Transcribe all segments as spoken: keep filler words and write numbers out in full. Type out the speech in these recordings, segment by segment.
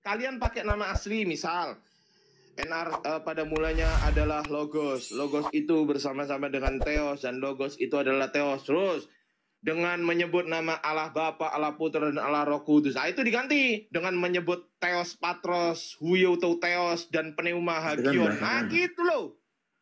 kalian pakai nama asli, misal N R uh, pada mulanya adalah Logos. Logos itu bersama-sama dengan Theos, dan Logos itu adalah Theos. Terus dengan menyebut nama Allah Bapa, Allah Putra, dan Allah Roh Kudus. Nah, itu diganti dengan menyebut Theos Patros, Huioto Theos, dan Pneuma Hagion. Nah, gitu loh.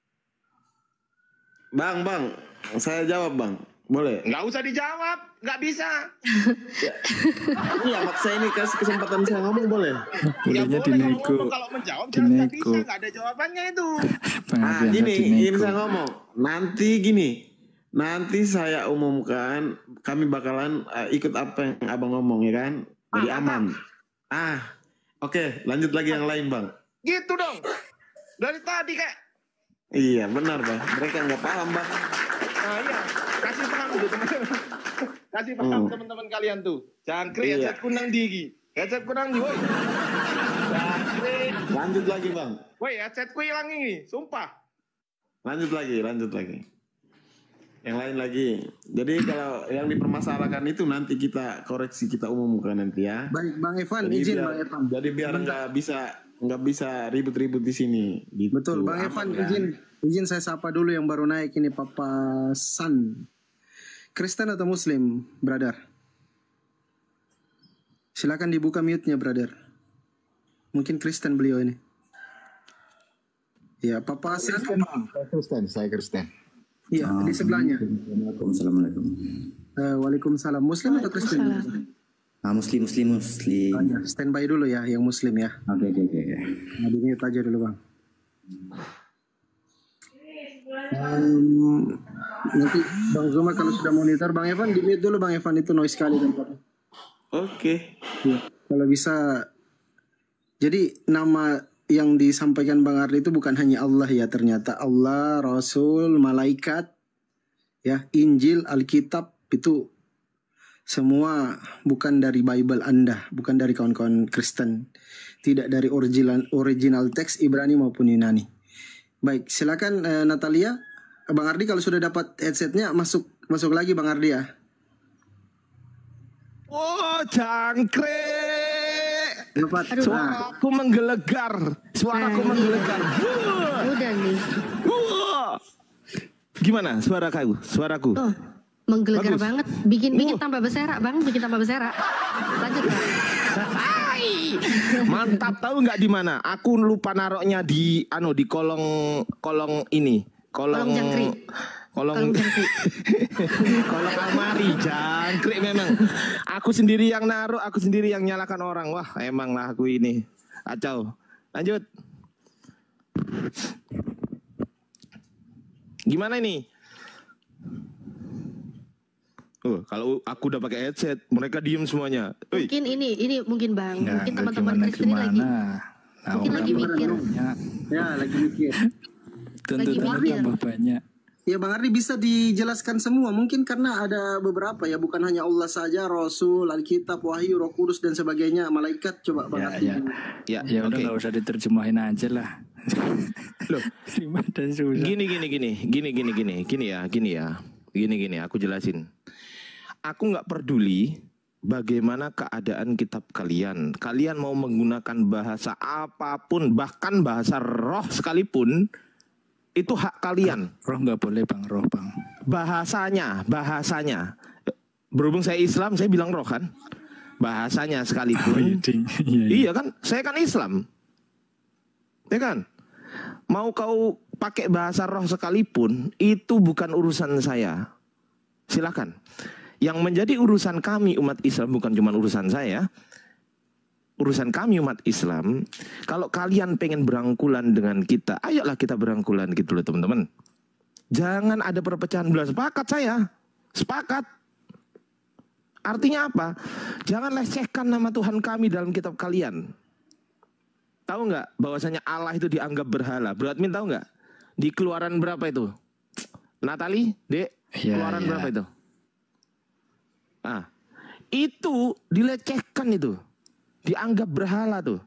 Bang, bang, saya jawab bang. Boleh? Nggak usah dijawab, nggak bisa. Ya. Ini ya maksa ini kasih kesempatan saya ngomong boleh? Ya boleh kamu ngomong, kalau menjawab jangan nggak bisa, nggak ada jawabannya itu. Nah gini, ini saya ngomong. Nanti gini, nanti saya umumkan, kami bakalan uh, ikut apa yang abang ngomong ya kan? Jadi ah, aman. Ah, oke, okay, lanjut lagi yang lain bang. Gitu dong. Dari tadi kayak. Iya benar bang, mereka nggak paham bang. Nah iya, kasih paham tuh teman-teman. Kasih paham hmm. teman-teman kalian tuh. Jangkrik iya. Headset kunang digi. Headset kunang di, woi. Jangkrik. Lanjut lagi bang. Woi, headsetku hilang ini, sumpah. Lanjut lagi, lanjut lagi. Yang lain lagi. Jadi kalau yang dipermasalahkan itu nanti kita koreksi, kita umumkan nanti ya. Baik bang Evan, jadi izin biar, bang Evan. Jadi biar nggak bisa nggak bisa ribut-ribut di sini. Gitu. Betul bang Evan, kan? izin izin saya sapa dulu yang baru naik ini, Papa San. Kristen atau Muslim, brother? Silakan dibuka mute-nya, brother. Mungkin Kristen beliau ini. Ya, Papa San. Saya Kristen, saya Kristen. Iya, oh, di sebelahnya. Assalamualaikum. Uh, Waalaikumsalam. Muslim atau Kristen? Ah, Muslim, Muslim, Muslim. Oh, ya. Standby dulu ya, yang Muslim ya. Oke, oke, oke. Nah, di mute aja dulu, Bang. Um, nanti Bang Zuma kalau sudah monitor, Bang Evan di mute dulu, Bang Evan, itu noise sekali tempatnya. Oke. Ya, kalau bisa. Jadi nama yang disampaikan Bang Ardi itu bukan hanya Allah ya, ternyata Allah, Rasul, malaikat, ya, Injil, Alkitab itu semua bukan dari Bible Anda, bukan dari kawan-kawan Kristen, tidak dari original original teks Ibrani maupun Yunani. Baik, silakan uh, Natalia, Bang Ardi kalau sudah dapat headsetnya masuk masuk lagi Bang Ardi ya. Oh, jangkrik. Dapat. Suaraku menggelegar, suaraku menggelegar. Udah nih. Gimana suara kamu? Suaraku? Oh. Menggelegar Bagus. banget, bikin bikin uh. tambah berserak bang, bikin tambah berserak. Lanjut bang. Mantap, tahu nggak di mana? Aku lupa naroknya di anu di kolong kolong ini, kolong, kolong jangkrik, kolong kolong jangkrik, kolong almari jangkrik memang. Aku sendiri yang naruh, aku sendiri yang nyalakan orang. Wah emang lah aku ini kacau. Lanjut. Gimana ini? Oh, kalau aku udah pakai headset, mereka diem semuanya. Ui. Mungkin ini, ini mungkin bang, ya, mungkin teman-teman Kristen lagi, nah, mungkin lagi mikir. Ya, lagi mikir. Tuntutannya tambah banyak. Ya Bang Ardi bisa dijelaskan semua, mungkin karena ada beberapa ya, bukan hanya Allah saja, Rasul, Alkitab, Wahyu, Roh Kudus dan sebagainya, malaikat. Coba Bang ya, Ardi. Ya, ya, ya udah nggak okay. usah diterjemahin aja lah. Loh, gini gini gini gini gini gini gini ya gini ya gini gini aku jelasin. Aku nggak peduli bagaimana keadaan kitab kalian. Kalian mau menggunakan bahasa apapun, bahkan bahasa roh sekalipun, itu hak kalian. Roh nggak boleh bang, roh bang. Bahasanya, bahasanya. Berhubung saya Islam, saya bilang roh kan. Bahasanya sekalipun. Oh, iya, iya. Iya kan, saya kan Islam. Ya kan? Mau kau pakai bahasa roh sekalipun, itu bukan urusan saya. Silakan. Yang menjadi urusan kami umat Islam, bukan cuma urusan saya, urusan kami umat Islam. Kalau kalian pengen berangkulan dengan kita, ayolah kita berangkulan gitu loh teman-teman. Jangan ada perpecahan belah. Sepakat saya, sepakat. Artinya apa? Jangan lecehkan nama Tuhan kami dalam kitab kalian. Tahu nggak bahwasanya Allah itu dianggap berhala? Bro Admin tahu nggak? Di Keluaran berapa itu? Natali, Dek, ya, Keluaran ya. berapa itu? Ah, itu dilecehkan itu, dianggap berhala tuh.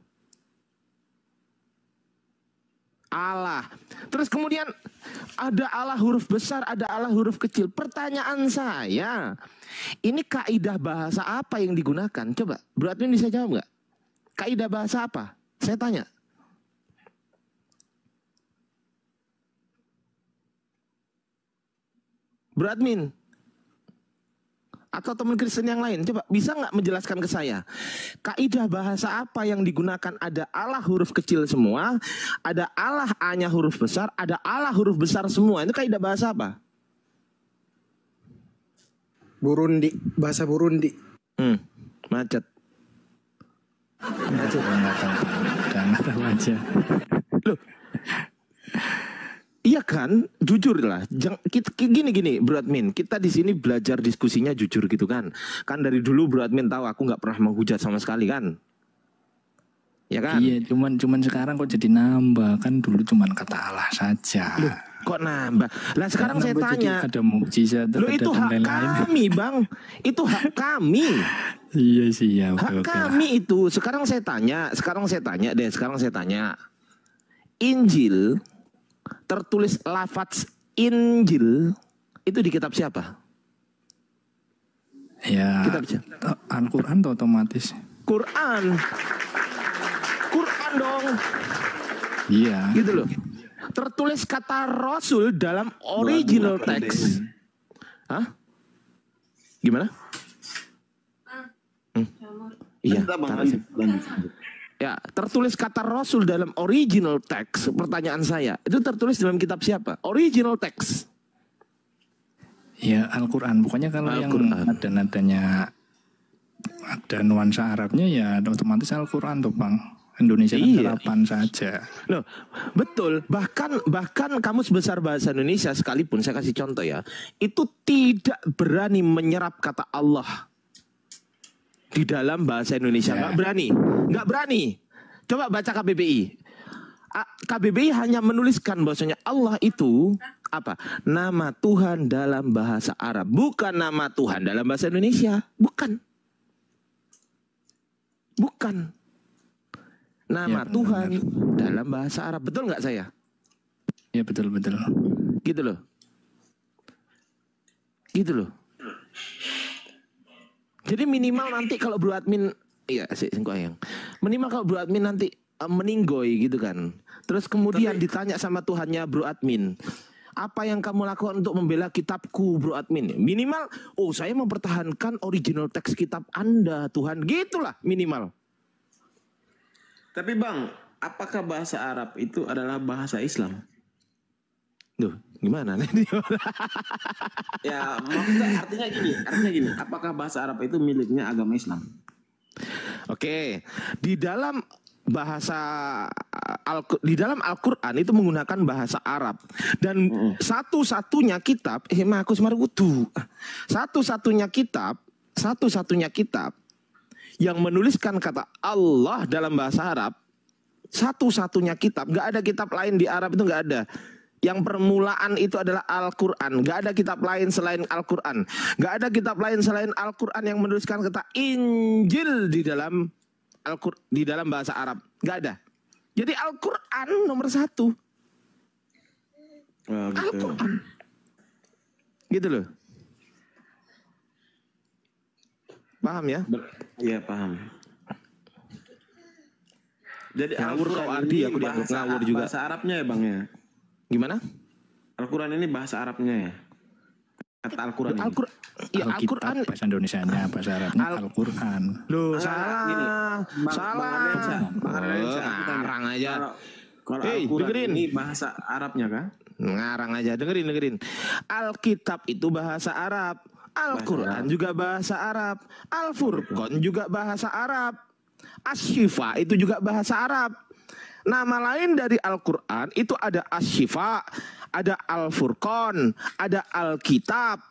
Allah. Terus kemudian ada Allah huruf besar, ada Allah huruf kecil. Pertanyaan saya, ini kaidah bahasa apa yang digunakan? Coba, Bro Admin bisa jawab nggak? Kaidah bahasa apa? Saya tanya. Bro admin atau teman Kristen yang lain, coba bisa nggak menjelaskan ke saya kaidah bahasa apa yang digunakan? Ada Allah huruf kecil semua, ada Allah A-nya huruf besar, ada Allah huruf besar semua. Itu kaidah bahasa apa? Burundi, bahasa Burundi. Hmm, macet. Macet nggak tahu, nggak tahu aja. Loh, iya kan, jujur lah. Jang, kita, gini gini, Bro Admin, kita di sini belajar diskusinya jujur gitu kan. Kan dari dulu Bro Admin tahu aku nggak pernah menghujat sama sekali kan. Ya kan? Iya, cuman cuman sekarang kok jadi nambah, kan dulu cuman kata Allah saja. Loh, kok nambah? Lah sekarang Karena saya nambah jadi tanya. ada mukjizat, Loh ada itu hak lain-lain. kami bang, itu hak kami. Iya sih ya. Hak Oke, oke lah. kami itu. Sekarang saya tanya, sekarang saya tanya deh, sekarang saya tanya. Injil tertulis lafaz Injil itu di kitab siapa? Ya, Kitab siapa? Al-Quran tuh otomatis. Quran. Quran dong. Iya. Gitu loh. Tertulis kata Rasul dalam original text. Hah? Gimana? Hmm. Iya. Kita Bang, taruh sini. lanjut, lanjut. Ya, tertulis kata Rasul dalam original text. Pertanyaan saya, itu tertulis dalam kitab siapa? Original text. Ya Al-Quran. Pokoknya kalau Al-Quran. yang ada nadanya, ada nuansa Arabnya ya otomatis Al-Quran tuh Bang. Indonesia kan Iya. serapan saja. Loh, betul. Bahkan bahkan kamus besar bahasa Indonesia sekalipun, saya kasih contoh ya, itu tidak berani menyerap kata Allah di dalam bahasa Indonesia. Nggak Ya. berani, nggak berani. Coba baca K B B I. A- K B B I hanya menuliskan bahwasanya Allah itu apa? Nama Tuhan dalam bahasa Arab, bukan nama Tuhan dalam bahasa Indonesia, bukan, bukan. Nama Ya, Tuhan benar. dalam bahasa Arab, betul nggak saya? Ya betul-betul. Gitu loh, gitu loh. Jadi minimal nanti kalau Bro Admin, iya sih singkong yang, minimal kalau Bro Admin nanti uh, meninggoy gitu kan, terus kemudian Tapi- ditanya sama Tuhannya Bro Admin, apa yang kamu lakukan untuk membela kitabku Bro Admin? Minimal, oh saya mempertahankan original teks kitab Anda Tuhan, gitulah minimal. Tapi Bang, apakah bahasa Arab itu adalah bahasa Islam? Duh, gimana nih? Ya, maksudnya artinya gini, artinya gini, apakah bahasa Arab itu miliknya agama Islam? Oke, di dalam bahasa Al di dalam Al-Qur'an itu menggunakan bahasa Arab dan Mm. satu-satunya kitab eh makus marutu. Satu-satunya kitab, satu-satunya kitab yang menuliskan kata Allah dalam bahasa Arab, satu-satunya kitab, nggak ada kitab lain di Arab itu nggak ada. Yang permulaan itu adalah Al-Quran. Gak ada kitab lain selain Al-Quran. Gak ada kitab lain selain Al-Quran yang menuliskan kata Injil di dalam Al-Quran, di dalam bahasa Arab. Gak ada. Jadi Al-Quran nomor satu. Oh, gitu. Al-Quran. Gitu loh. Paham ya? Ber- Iya paham. Jadi Ngawur Al-Quran kau Ardi, ini aku dianggap bahasa, ngawur juga. bahasa Arabnya ya Bang ya? Gimana? Al-Quran ini bahasa Arabnya ya? Kata Al-Quran ini. Al-Quran. Ya Alkitab, Al-Quran. bahasa Indonesianya, bahasa Arabnya Al- Al-Quran. Loh, Enggak, salah. gini. Bang- Salah. Bang Ardensa, Bang Ardensa, Oh, aku tanya. ngarang aja. Kalau, kalau Hei, Al-Quran dengerin. ini bahasa Arabnya kan? Ngarang aja, dengerin dengerin. Alkitab itu bahasa Arab, Al-Quran juga bahasa Arab, Al-Furqan juga bahasa Arab, Asy-Syifa itu juga bahasa Arab. Nama lain dari Al-Quran itu ada Asy-Syifa, ada Al-Furqan, ada Alkitab.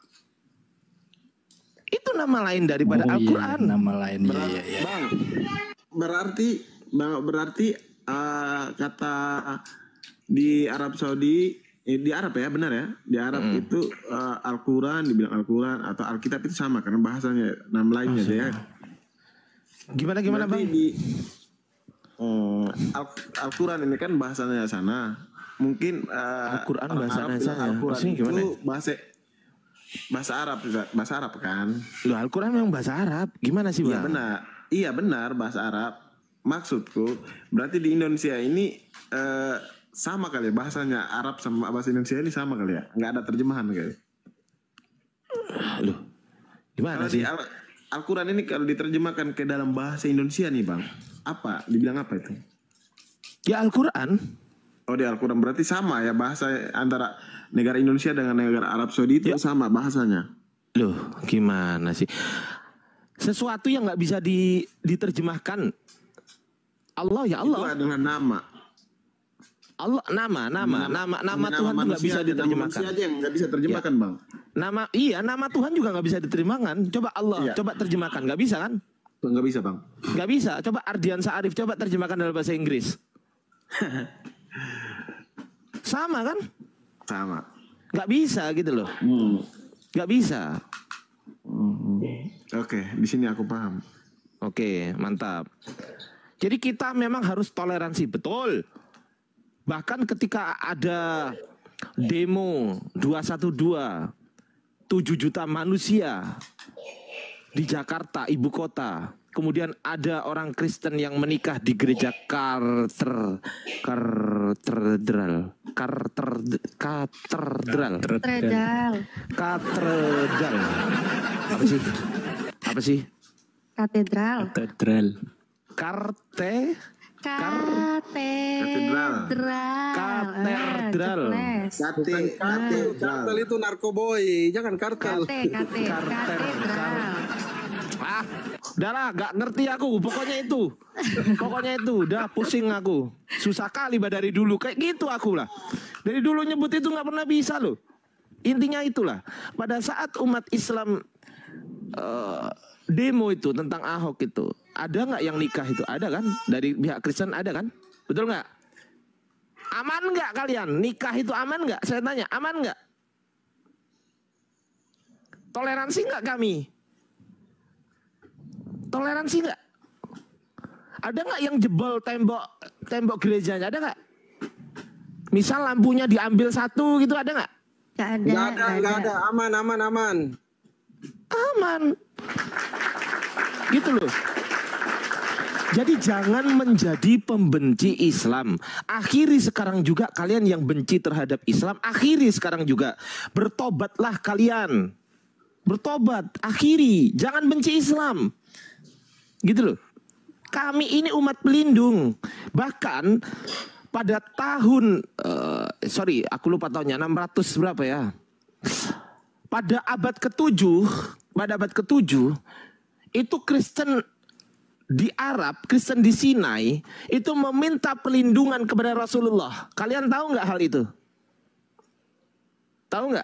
Itu nama lain daripada Oh, iya, Al-Quran. nama lain ya, Berar- ya, ya. Bang, berarti bang, berarti eh, kata di Arab Saudi, eh, di Arab ya benar ya, di Arab itu eh, Al-Quran dibilang Al-Quran atau Alkitab itu sama karena bahasanya nama lainnya ya. Gimana gimana Berarti bang? di eh, Al- Al-Quran ini kan bahasanya sana. Mungkin eh, Al-Quran orang bahasanya Arab bilang sana. Al-Quran Maksudnya itu gimana? bahasa bahasa Arab, bahasa Arab kan? Loh, Al-Quran memang bahasa Arab. Gimana sih Iya bang? benar, iya benar bahasa Arab. maksudku berarti di Indonesia ini eh, sama kali ya bahasanya Arab sama bahasa Indonesia ini sama kali ya, nggak ada terjemahan kali. Loh, gimana Kalau sih? di Al- Al-Quran ini kalau diterjemahkan ke dalam bahasa Indonesia nih bang, apa dibilang apa itu? Ya Al-Quran. Oh di Al-Quran berarti sama ya bahasa antara negara Indonesia dengan negara Arab Saudi itu Ya. sama bahasanya. Loh, gimana sih? Sesuatu yang nggak bisa di, diterjemahkan. Allah ya Itu Allah. adalah nama. Allah nama, nama, nama, nama, Hanya Tuhan tuh nggak manusia bisa aja, nama diterjemahkan. manusia aja yang nggak bisa terjemahkan bang. Nama, iya, nama Tuhan juga nggak bisa diterjemahkan. Coba Allah, Iya. coba terjemahkan, nggak bisa kan? Nggak bisa bang. Nggak bisa. Coba Ardian Saarif, coba terjemahkan dalam bahasa Inggris. Sama kan? Sama. Nggak bisa gitu loh. Hmm. Nggak bisa. Oke, di sini aku paham. Oke, mantap. Jadi kita memang harus toleransi, betul. Bahkan ketika ada demo dua satu dua, tujuh juta manusia di Jakarta, ibu kota. Kemudian ada orang Kristen yang menikah di gereja Karter, Katedral, Karter, Katedral, Tredal. Katedral. Apa sih? Apa sih? Katedral. Katedral. Karte, Katedral. Katedral. Kate, kate, kartel itu narkoboy, jangan kartel. Kate, kate, katedral. Ah, udahlah, gak ngerti aku. Pokoknya itu, pokoknya itu. Udah pusing aku. Susah kali bah dari dulu. Kayak gitu aku lah. Dari dulu nyebut itu nggak pernah bisa loh. Intinya itulah. Pada saat umat Islam uh, demo itu tentang Ahok itu, ada nggak yang nikah itu? Ada kan? Dari pihak Kristen ada kan? Betul nggak? Aman nggak kalian? Nikah itu aman nggak? Saya tanya, aman nggak? Toleransi nggak kami? Toleransi nggak? Ada nggak yang jebol tembok tembok gerejanya? Ada nggak? Misal lampunya diambil satu gitu, ada nggak? Gak ada. Nggak ada, nggak ada, aman, aman, aman. Aman. Gitu loh. Jadi jangan menjadi pembenci Islam. Akhiri sekarang juga kalian yang benci terhadap Islam. Akhiri sekarang juga. Bertobatlah kalian. Bertobat. Akhiri. Jangan benci Islam. Gitu loh. Kami ini umat pelindung. Bahkan pada tahun uh, sorry, aku lupa tahunnya, enam ratus berapa ya? Pada abad ketujuh, pada abad ketujuh itu Kristen di Arab, Kristen di Sinai itu meminta perlindungan kepada Rasulullah. Kalian tahu nggak hal itu? Tahu nggak?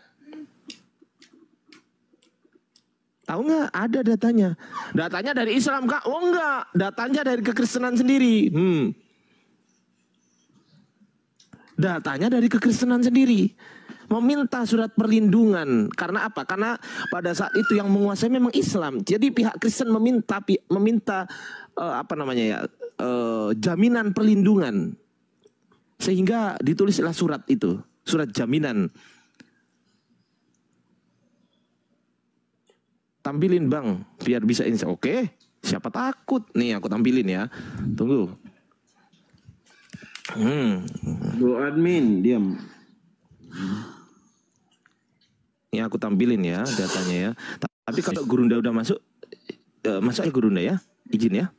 Tahu nggak? Ada datanya. Datanya dari Islam kak? Oh enggak, datanya dari kekristenan sendiri. Hmm. Datanya dari kekristenan sendiri. Meminta surat perlindungan. Karena apa? Karena pada saat itu yang menguasai memang Islam. Jadi pihak Kristen meminta meminta uh, apa namanya ya? Uh, jaminan perlindungan. Sehingga ditulislah surat itu, surat jaminan. Tampilin bang, biar bisa insya. Oke, siapa takut? Nih aku tampilin ya. Tunggu. Hmm. Bu admin, diam. Ini aku tampilin ya datanya ya. Tapi kalau Gurunda udah masuk, uh, masuk ya Gurunda ya, izin ya.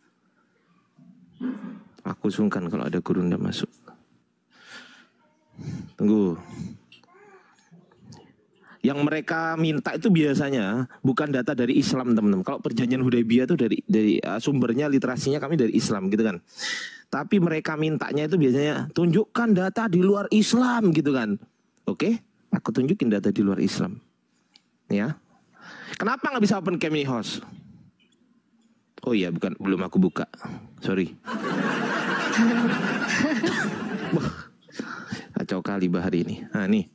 Aku sungkan kalau ada Gurunda masuk. Tunggu. Yang mereka minta itu biasanya bukan data dari Islam teman-teman. Kalau perjanjian Hudaybiyah itu dari dari uh, sumbernya literasinya kami dari Islam gitu kan. Tapi mereka mintanya itu biasanya tunjukkan data di luar Islam gitu kan. Oke, aku tunjukin data di luar Islam. Ya. Kenapa nggak bisa open cam ini host? Oh iya, bukan belum aku buka. Sorry. Kacau kali bah hari ini. Nah nih.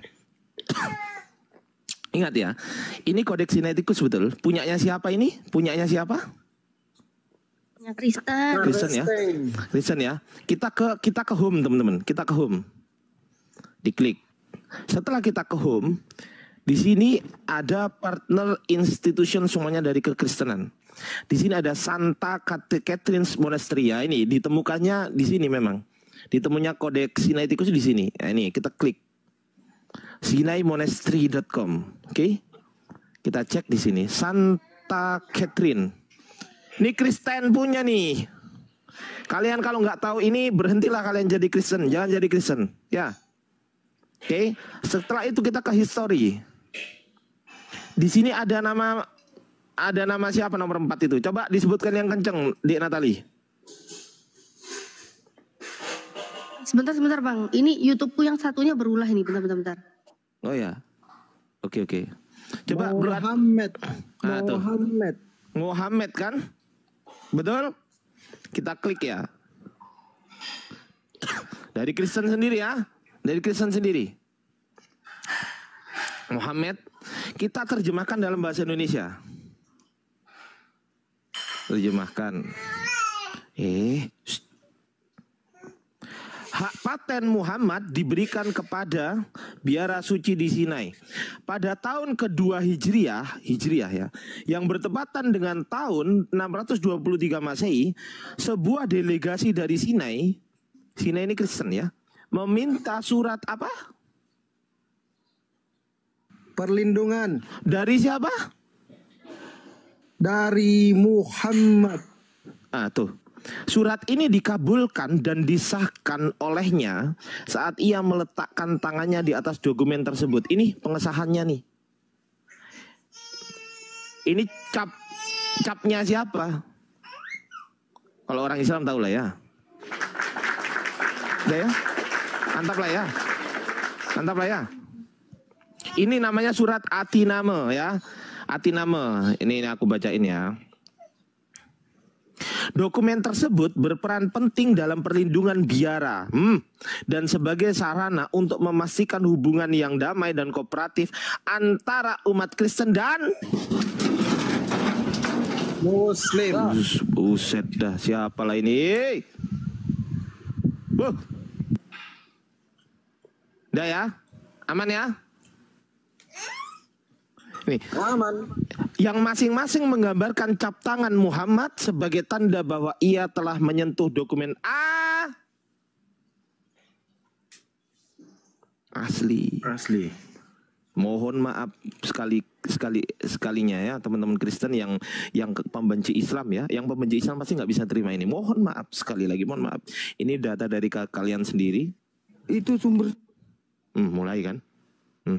Ingat ya, ini Codex Sinaiticus betul. Punyanya siapa ini? Punyanya siapa? Punya Kristen. Kristen ya. Kristen ya. Kita ke kita ke home teman-teman. Kita ke home. Diklik. Setelah kita ke home, di sini ada partner institution semuanya dari kekristenan. Di sini ada Santa Catherine's Monastery ya. Ini ditemukannya di sini memang. Ditemunya Kodeks Sinaiticus di sini. Nah, ini kita klik sinai monastery dot com. Oke. Okay? Kita cek di sini Santa Catherine. Ini Kristen punya nih. Kalian kalau nggak tahu ini berhentilah kalian jadi Kristen, jangan jadi Kristen, ya. Oke. Okay? Setelah itu kita ke history. Di sini ada nama ada nama siapa nomor empat itu? Coba disebutkan yang kenceng, Dik Natali. Sebentar, sebentar Bang. Ini YouTubeku yang satunya berulah ini. Bentar, bentar, bentar. Oh ya. Oke, oke. Coba Muhammad. Nah, tuh. Muhammad. Muhammad kan? Betul? Kita klik ya. Dari Kristen sendiri ya. Dari Kristen sendiri. Muhammad. Kita terjemahkan dalam bahasa Indonesia. Terjemahkan. Eh. Shh. Hak paten Muhammad diberikan kepada biara suci di Sinai pada tahun kedua Hijriah, Hijriah ya, yang bertepatan dengan tahun enam ratus dua puluh tiga Masehi, sebuah delegasi dari Sinai, Sinai ini Kristen ya, meminta surat apa? Perlindungan. Dari siapa? Dari Muhammad. Ah tuh. Surat ini dikabulkan dan disahkan olehnya saat ia meletakkan tangannya di atas dokumen tersebut. Ini pengesahannya nih. Ini cap capnya siapa? Kalau orang Islam tahu lah ya. Udah ya? Mantap lah ya. Mantap lah ya. Ini namanya surat Atiname ya. Atiname. Ini, ini aku bacain ya. Dokumen tersebut berperan penting dalam perlindungan biara hmm, dan sebagai sarana untuk memastikan hubungan yang damai dan kooperatif antara umat Kristen dan Muslim. Buset dah, siapa lah ini? Wuh. Udah ya? Aman ya? Nih. Aman. Yang masing-masing menggambarkan cap tangan Muhammad sebagai tanda bahwa ia telah menyentuh dokumen A. Asli. Asli. Mohon maaf sekali sekali sekalinya ya teman-teman Kristen yang yang pembenci Islam ya, yang pembenci Islam pasti nggak bisa terima ini. Mohon maaf sekali lagi, mohon maaf. Ini data dari kalian sendiri. Itu sumber. Hmm, mulai kan? Hmm.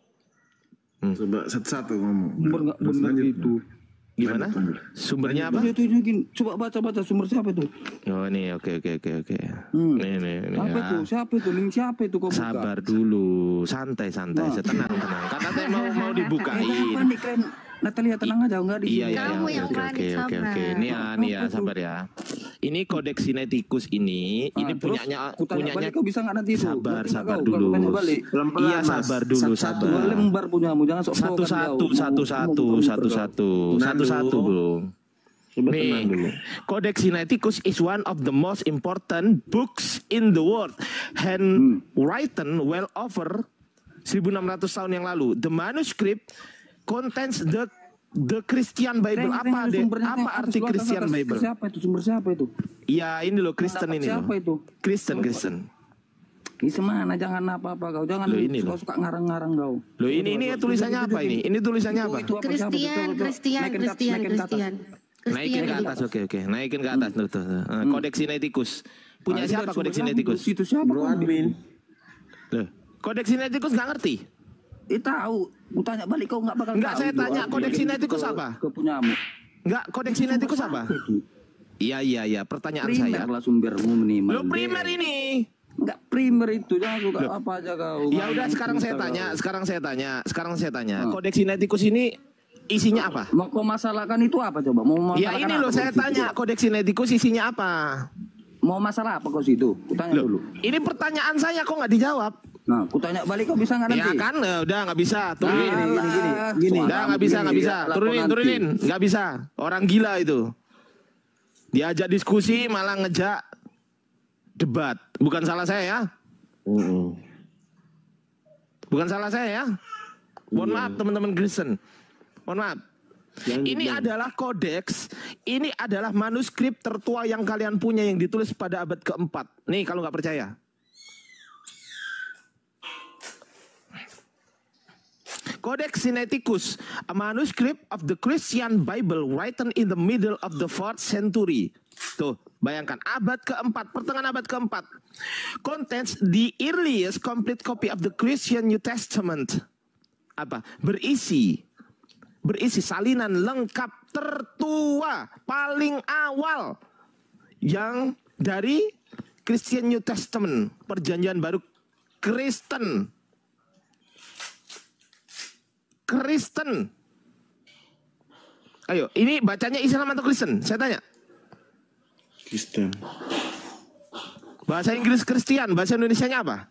Hmm. Coba satu-satu ngomong. Sumber nggak benar itu. Gimana? Sumbernya apa? Itu, itu, itu, coba baca-baca sumber siapa itu? Oh ini oke oke oke oke. Hmm. Nih nih nih. Apa ya. itu? Siapa itu? Link siapa itu kok buka? Sabar dulu, santai santai, Nah. tenang tenang. Karena saya mau mau Eh, dibukain. apa nih keren? Natalia tenang aja, enggak di Iya iya Kamu iya, yang oke panik, oke oke sabar. oke. Ini ya nih ya sabar ya. Ini Kodeks Sinaiticus ini, Ah, ini terus punyanya ku tanya punyanya. balik, kau bisa nggak nanti itu? Sabar Ngerti nggak sabar kau? dulu. Kalau tanya balik. Pelan-pelan, Iya Mas. sabar dulu Satu-satu. Dua sabar. lembar punyamu, jangan sok-sokan Satu satu kau. satu Mau- satu mau satu komputer satu kau. satu satu Tenang dulu. belum. Coba Nih, tenang dulu. Kodeks Sinaiticus is one of the most important books in the world, handwritten well over seribu enam ratus tahun yang lalu. The manuscript contains the the Christian Bible. Tengok, Apa tengok deh? sumbernya, Apa tengok atas, arti belakang, Christian atas. Bible? Siapa itu? Sumber siapa itu? Ya ini loh Kristen Pendapat ini siapa loh. itu? Kristen Kristen. Ini semana, jangan apa-apa kau. Jangan Loh, ini loh. suka ngarang-ngarang kau. Loh ini ini tulisannya apa ini? Ini tulisannya apa? Itu apa? Siapa? Kristian, Coba, coba. Kristian, Naikin ke atas, Kristian, naikin ke atas. Kristian. Naikin ke Kristian. atas, oke oke. Naikin ke atas, tuh, tuh. Uh, Kodeks Sinaiticus. Punya Ah, itu siapa dari Kodeks sumber Sinaiticus? siapa? Itu siapa? Bro kau? admin. Loh, Kodeks Sinaiticus nggak ngerti? Eh tahu, ku tanya balik kau nggak bakal Nggak, tahu saya itu. tanya, Aku Kodeks yakin Sinaiticus ke- apa? Ke punyamu. Nggak, Kodeks Sinaiticus apa? Iya iya iya. Pertanyaan Primer saya. lah sumbermu minimal. Lo primer ini. Enggak primer itu, jangan suka apa aja kau. Ya udah Ngomong sekarang saya cerita tanya, kau. sekarang saya tanya, sekarang saya tanya. Hmm. Kodeks Sinaiticus ini isinya apa? Mau kau masalahkan itu apa coba? Mau Ya masalahkan ini apa loh kau saya situ? tanya, Kodeks Sinaiticus isinya apa? Mau masalah apa kau situ? Ku tanya Loh, dulu. ini pertanyaan saya kok nggak dijawab? Nah, ku tanya balik kau bisa nggak nanti? Ya kan, eh, udah nggak bisa. Turunin. Gini, gini, gini, gini. Udah nggak bisa, nggak bisa. Lapor Turunin, nanti. turunin. Nggak bisa. Orang gila itu. Diajak diskusi malah ngejak debat. Bukan salah saya ya. Mm-mm. Bukan salah saya ya. Mohon maaf teman-teman Kristen. Mohon maaf. Ini adalah kodeks, ini adalah manuskrip tertua yang kalian punya yang ditulis pada abad keempat. Nih kalau nggak percaya. Codex Sinaiticus, a manuscript of the Christian Bible written in the middle of the fourth century. Tuh, bayangkan abad keempat, pertengahan abad keempat. Contains the earliest complete copy of the Christian New Testament. Apa? Berisi berisi salinan lengkap tertua paling awal yang dari Christian New Testament, perjanjian baru Kristen. Kristen. Ayo, ini bacanya Islam atau Kristen? Saya tanya. Kristen. Bahasa Inggris Kristen, bahasa Indonesianya apa?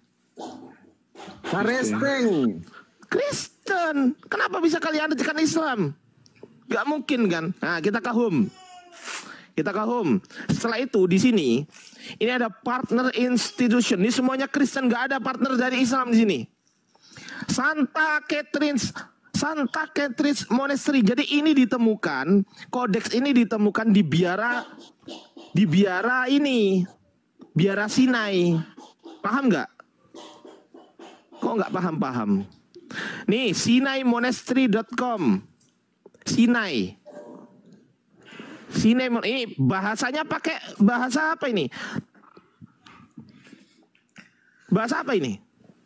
Kristen. Kristen. Kenapa bisa kalian artikan Islam? Gak mungkin kan? Nah, kita kahum. Kita kahum. Setelah itu di sini ini ada partner institution. Ini semuanya Kristen, gak ada partner dari Islam di sini. Santa Catherine's Santa Catherine's Monastery. Jadi ini ditemukan, kodeks ini ditemukan di biara di biara ini, biara Sinai. Paham nggak? Kok nggak paham-paham? Nih, sinai monastery dot com. Sinai. Sinai ini bahasanya pakai bahasa apa ini? Bahasa apa ini?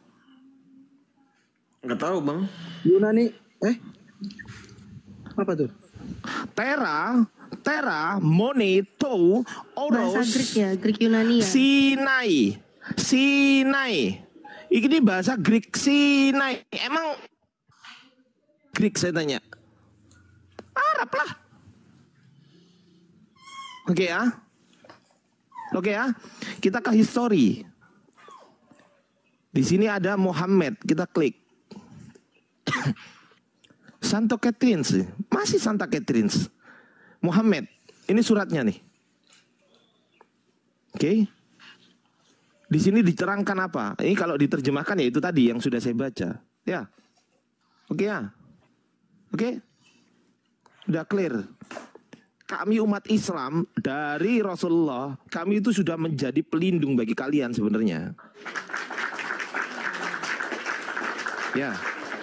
Nggak tahu bang. Yunani. Eh? Apa tuh? Tera, Tera, Moneto, Oros. Bahasa Greek ya, Greek Yunani ya. Sinai, Sinai. Ini bahasa Greek Sinai. Emang Greek saya tanya. Arab lah. Oke ya. Oke ya. Kita ke history. Di sini ada Muhammad. Kita klik. Santa Catherine's. Masih Santa Catherine's. Muhammad. Ini suratnya nih. Oke. Di sini diterangkan apa? Ini kalau diterjemahkan ya itu tadi yang sudah saya baca. Ya. Oke ya. Oke. Udah clear. Kami umat Islam dari Rasulullah, kami itu sudah menjadi pelindung bagi kalian sebenarnya. Ya.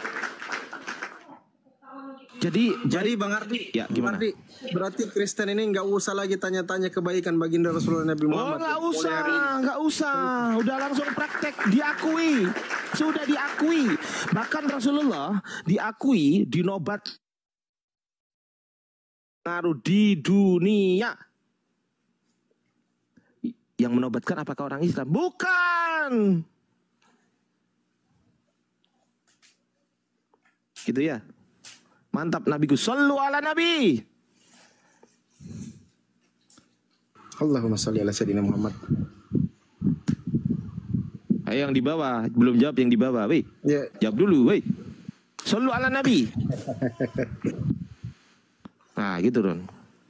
Jadi, Jadi Bang Ardi, ya, Bang gimana? Ardi, berarti Kristen ini nggak usah lagi tanya-tanya kebaikan baginda Rasulullah Nabi Oh Muhammad. nggak usah, nggak usah, udah langsung praktek, diakui, sudah diakui. Bahkan Rasulullah diakui, dinobat ngaruh di dunia. Yang menobatkan apakah orang Islam? Bukan. Gitu ya. Mantap Nabiku, sallu ala Nabi. Allahumma sholli ala sayyidina Muhammad. Ayo yang di bawah, belum jawab yang di bawah, weh. Ya. Jawab dulu, weh. Sallu ala Nabi. Nah, gitu Ron.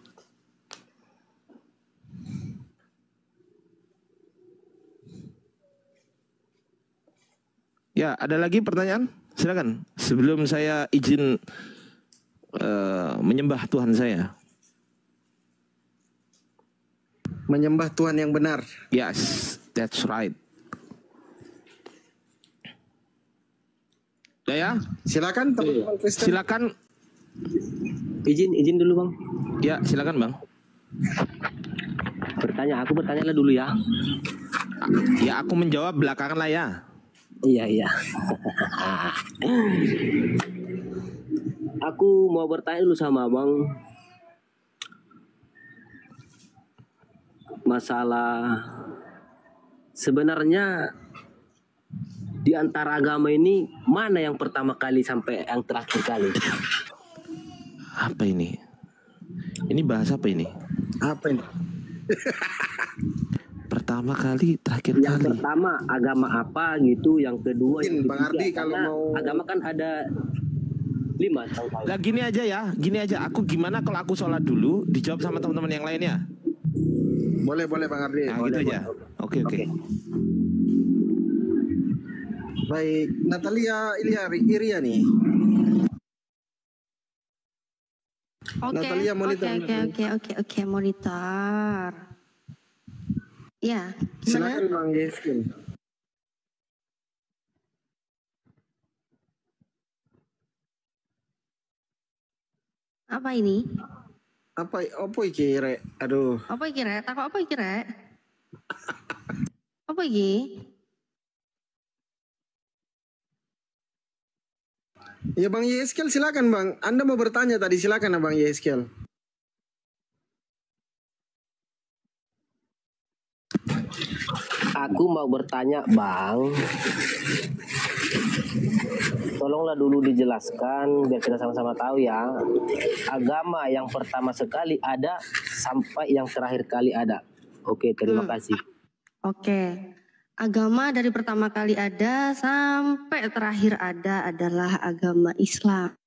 Ya, ada lagi pertanyaan? Silakan. Sebelum saya izin uh, menyembah Tuhan saya. Menyembah Tuhan yang benar. Yes, that's right. Ya, ya. Silakan teman-teman Kristen. Silakan. Izin, izin dulu bang. Ya, silakan bang. Bertanya, aku bertanya lah dulu ya. Ya, aku menjawab belakangan lah ya. Iya, iya. Aku mau bertanya dulu sama abang. Masalah sebenarnya di antara agama ini mana yang pertama kali sampai yang terakhir kali? Apa ini? Ini bahasa apa ini? Apa ini? Pertama kali, terakhir yang kali. Yang pertama agama apa gitu, yang kedua Mungkin, yang Bang Ardi kalau mau agama kan ada lima. Lah gini aja ya, gini aja. Aku gimana kalau aku sholat dulu, dijawab sama teman-teman yang lainnya? Boleh, boleh Bang Ardi. Nah, boleh, gitu boleh. aja. Oke, oke. Baik, Natalia Ilia Iria nih. Oke, Natalia oke, monitor. oke, oke, oke, oke, monitor. Ya, Silakan gimana? Bang Yeskin. Apa ini? Apa apa iki rek? Aduh. Apa iki rek? Takut apa iki rek? Apa iki? Ya Bang Yeskel silakan Bang. Anda mau bertanya tadi silakan Bang Yeskel. Aku mau bertanya Bang, tolonglah dulu dijelaskan biar kita sama-sama tahu ya. Agama yang pertama sekali ada sampai yang terakhir kali ada. Oke, terima Hmm. kasih. Oke. Agama dari pertama kali ada sampai terakhir ada adalah agama Islam.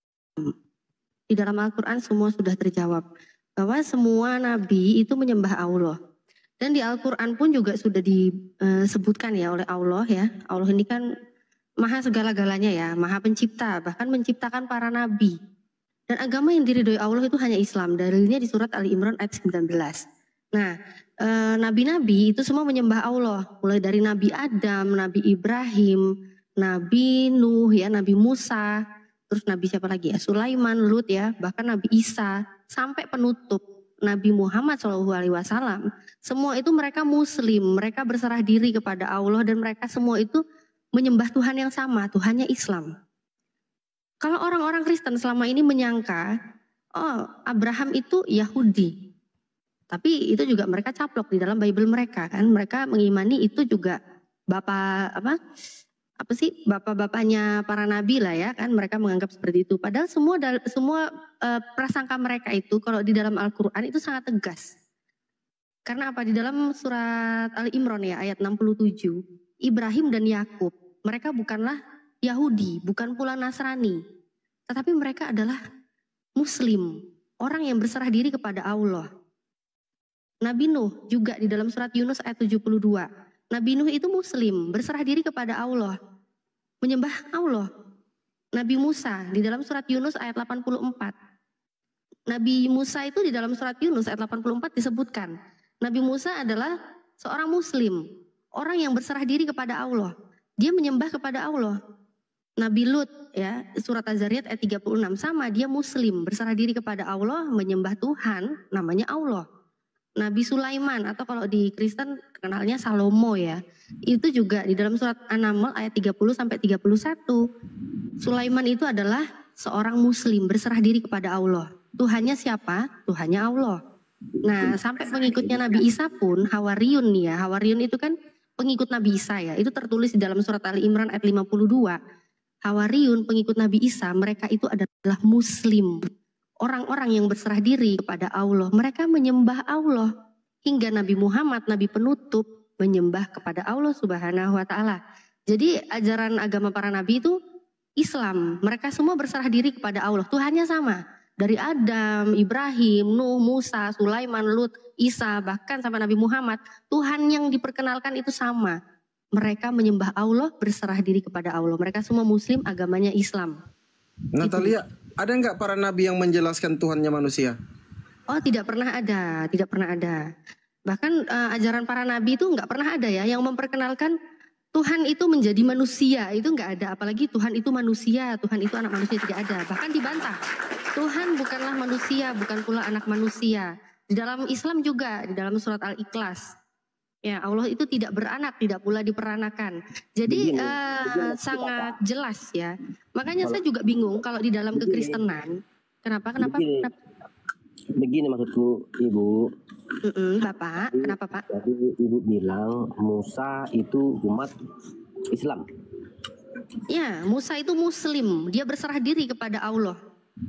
Di dalam Al-Quran semua sudah terjawab. Bahwa semua nabi itu menyembah Allah. Dan di Al-Quran pun juga sudah disebutkan ya oleh Allah ya. Allah ini kan maha segala-galanya ya. Maha pencipta. Bahkan menciptakan para nabi. Dan agama yang diridhoi Allah itu hanya Islam. Dalilnya di surat Ali Imran ayat sembilan belas. Nah, eh, nabi-nabi itu semua menyembah Allah, mulai dari Nabi Adam, Nabi Ibrahim, Nabi Nuh ya, Nabi Musa, terus Nabi siapa lagi ya, Sulaiman, Lut ya, bahkan Nabi Isa, sampai penutup Nabi Muhammad shallallahu alaihi wasallam. Semua itu mereka Muslim, mereka berserah diri kepada Allah dan mereka semua itu menyembah Tuhan yang sama, Tuhannya Islam. Kalau orang-orang Kristen selama ini menyangka, oh Abraham itu Yahudi. Tapi itu juga mereka caplok di dalam Bible mereka kan. Mereka mengimani itu juga bapak apa apa sih bapak-bapaknya para nabi lah ya kan. Mereka menganggap seperti itu. Padahal semua semua uh, prasangka mereka itu kalau di dalam Al-Quran itu sangat tegas. Karena apa? Di dalam surat Ali Imran ya ayat enam puluh tujuh, Ibrahim dan Yakub mereka bukanlah Yahudi, bukan pula Nasrani, tetapi mereka adalah Muslim, orang yang berserah diri kepada Allah. Nabi Nuh juga di dalam surat Yunus ayat tujuh puluh dua. Nabi Nuh itu Muslim, berserah diri kepada Allah, menyembah Allah. Nabi Musa di dalam surat Yunus ayat delapan puluh empat. Nabi Musa itu di dalam surat Yunus ayat delapan puluh empat disebutkan. Nabi Musa adalah seorang Muslim, orang yang berserah diri kepada Allah. Dia menyembah kepada Allah. Nabi Lut ya, surat Az-Zariyat ayat tiga puluh enam sama, dia Muslim, berserah diri kepada Allah, menyembah Tuhan, namanya Allah. Nabi Sulaiman atau kalau di Kristen kenalnya Salomo ya. Itu juga di dalam surat An-Naml ayat tiga puluh sampai tiga puluh satu. Sulaiman itu adalah seorang muslim berserah diri kepada Allah. Tuhannya siapa? Tuhannya Allah. Nah, sampai pengikutnya Nabi Isa pun Hawariyun nih ya. Hawariyun itu kan pengikut Nabi Isa ya. Itu tertulis di dalam surat Ali Imran ayat lima puluh dua. Hawariyun pengikut Nabi Isa, mereka itu adalah muslim. Orang-orang yang berserah diri kepada Allah, mereka menyembah Allah. Hingga Nabi Muhammad, Nabi penutup, menyembah kepada Allah subhanahu wa ta'ala. Jadi ajaran agama para nabi itu Islam. Mereka semua berserah diri kepada Allah. Tuhannya sama. Dari Adam, Ibrahim, Nuh, Musa, Sulaiman, Lut, Isa, bahkan sampai Nabi Muhammad. Tuhan yang diperkenalkan itu sama. Mereka menyembah Allah, berserah diri kepada Allah. Mereka semua muslim, agamanya Islam. Natalia, itu. Ada nggak para nabi yang menjelaskan Tuhannya manusia? Oh, tidak pernah ada, tidak pernah ada. Bahkan uh, ajaran para nabi itu nggak pernah ada ya yang memperkenalkan Tuhan itu menjadi manusia, itu nggak ada. Apalagi Tuhan itu manusia, Tuhan itu anak manusia, tidak ada. Bahkan dibantah. Tuhan bukanlah manusia, bukan pula anak manusia. Di dalam Islam juga, di dalam surat Al-Ikhlas. Ya, Allah itu tidak beranak, tidak pula diperanakan. Jadi begini, uh, begini, sangat apa? Jelas ya. Makanya kalau, saya juga bingung kalau di dalam begini, kekristenan. Kenapa? Kenapa? Begini, kenapa? begini maksudku, Ibu. Mm-mm, Bapak, jadi, kenapa Pak? Jadi Ibu bilang Musa itu umat Islam. Ya, Musa itu Muslim. Dia berserah diri kepada Allah.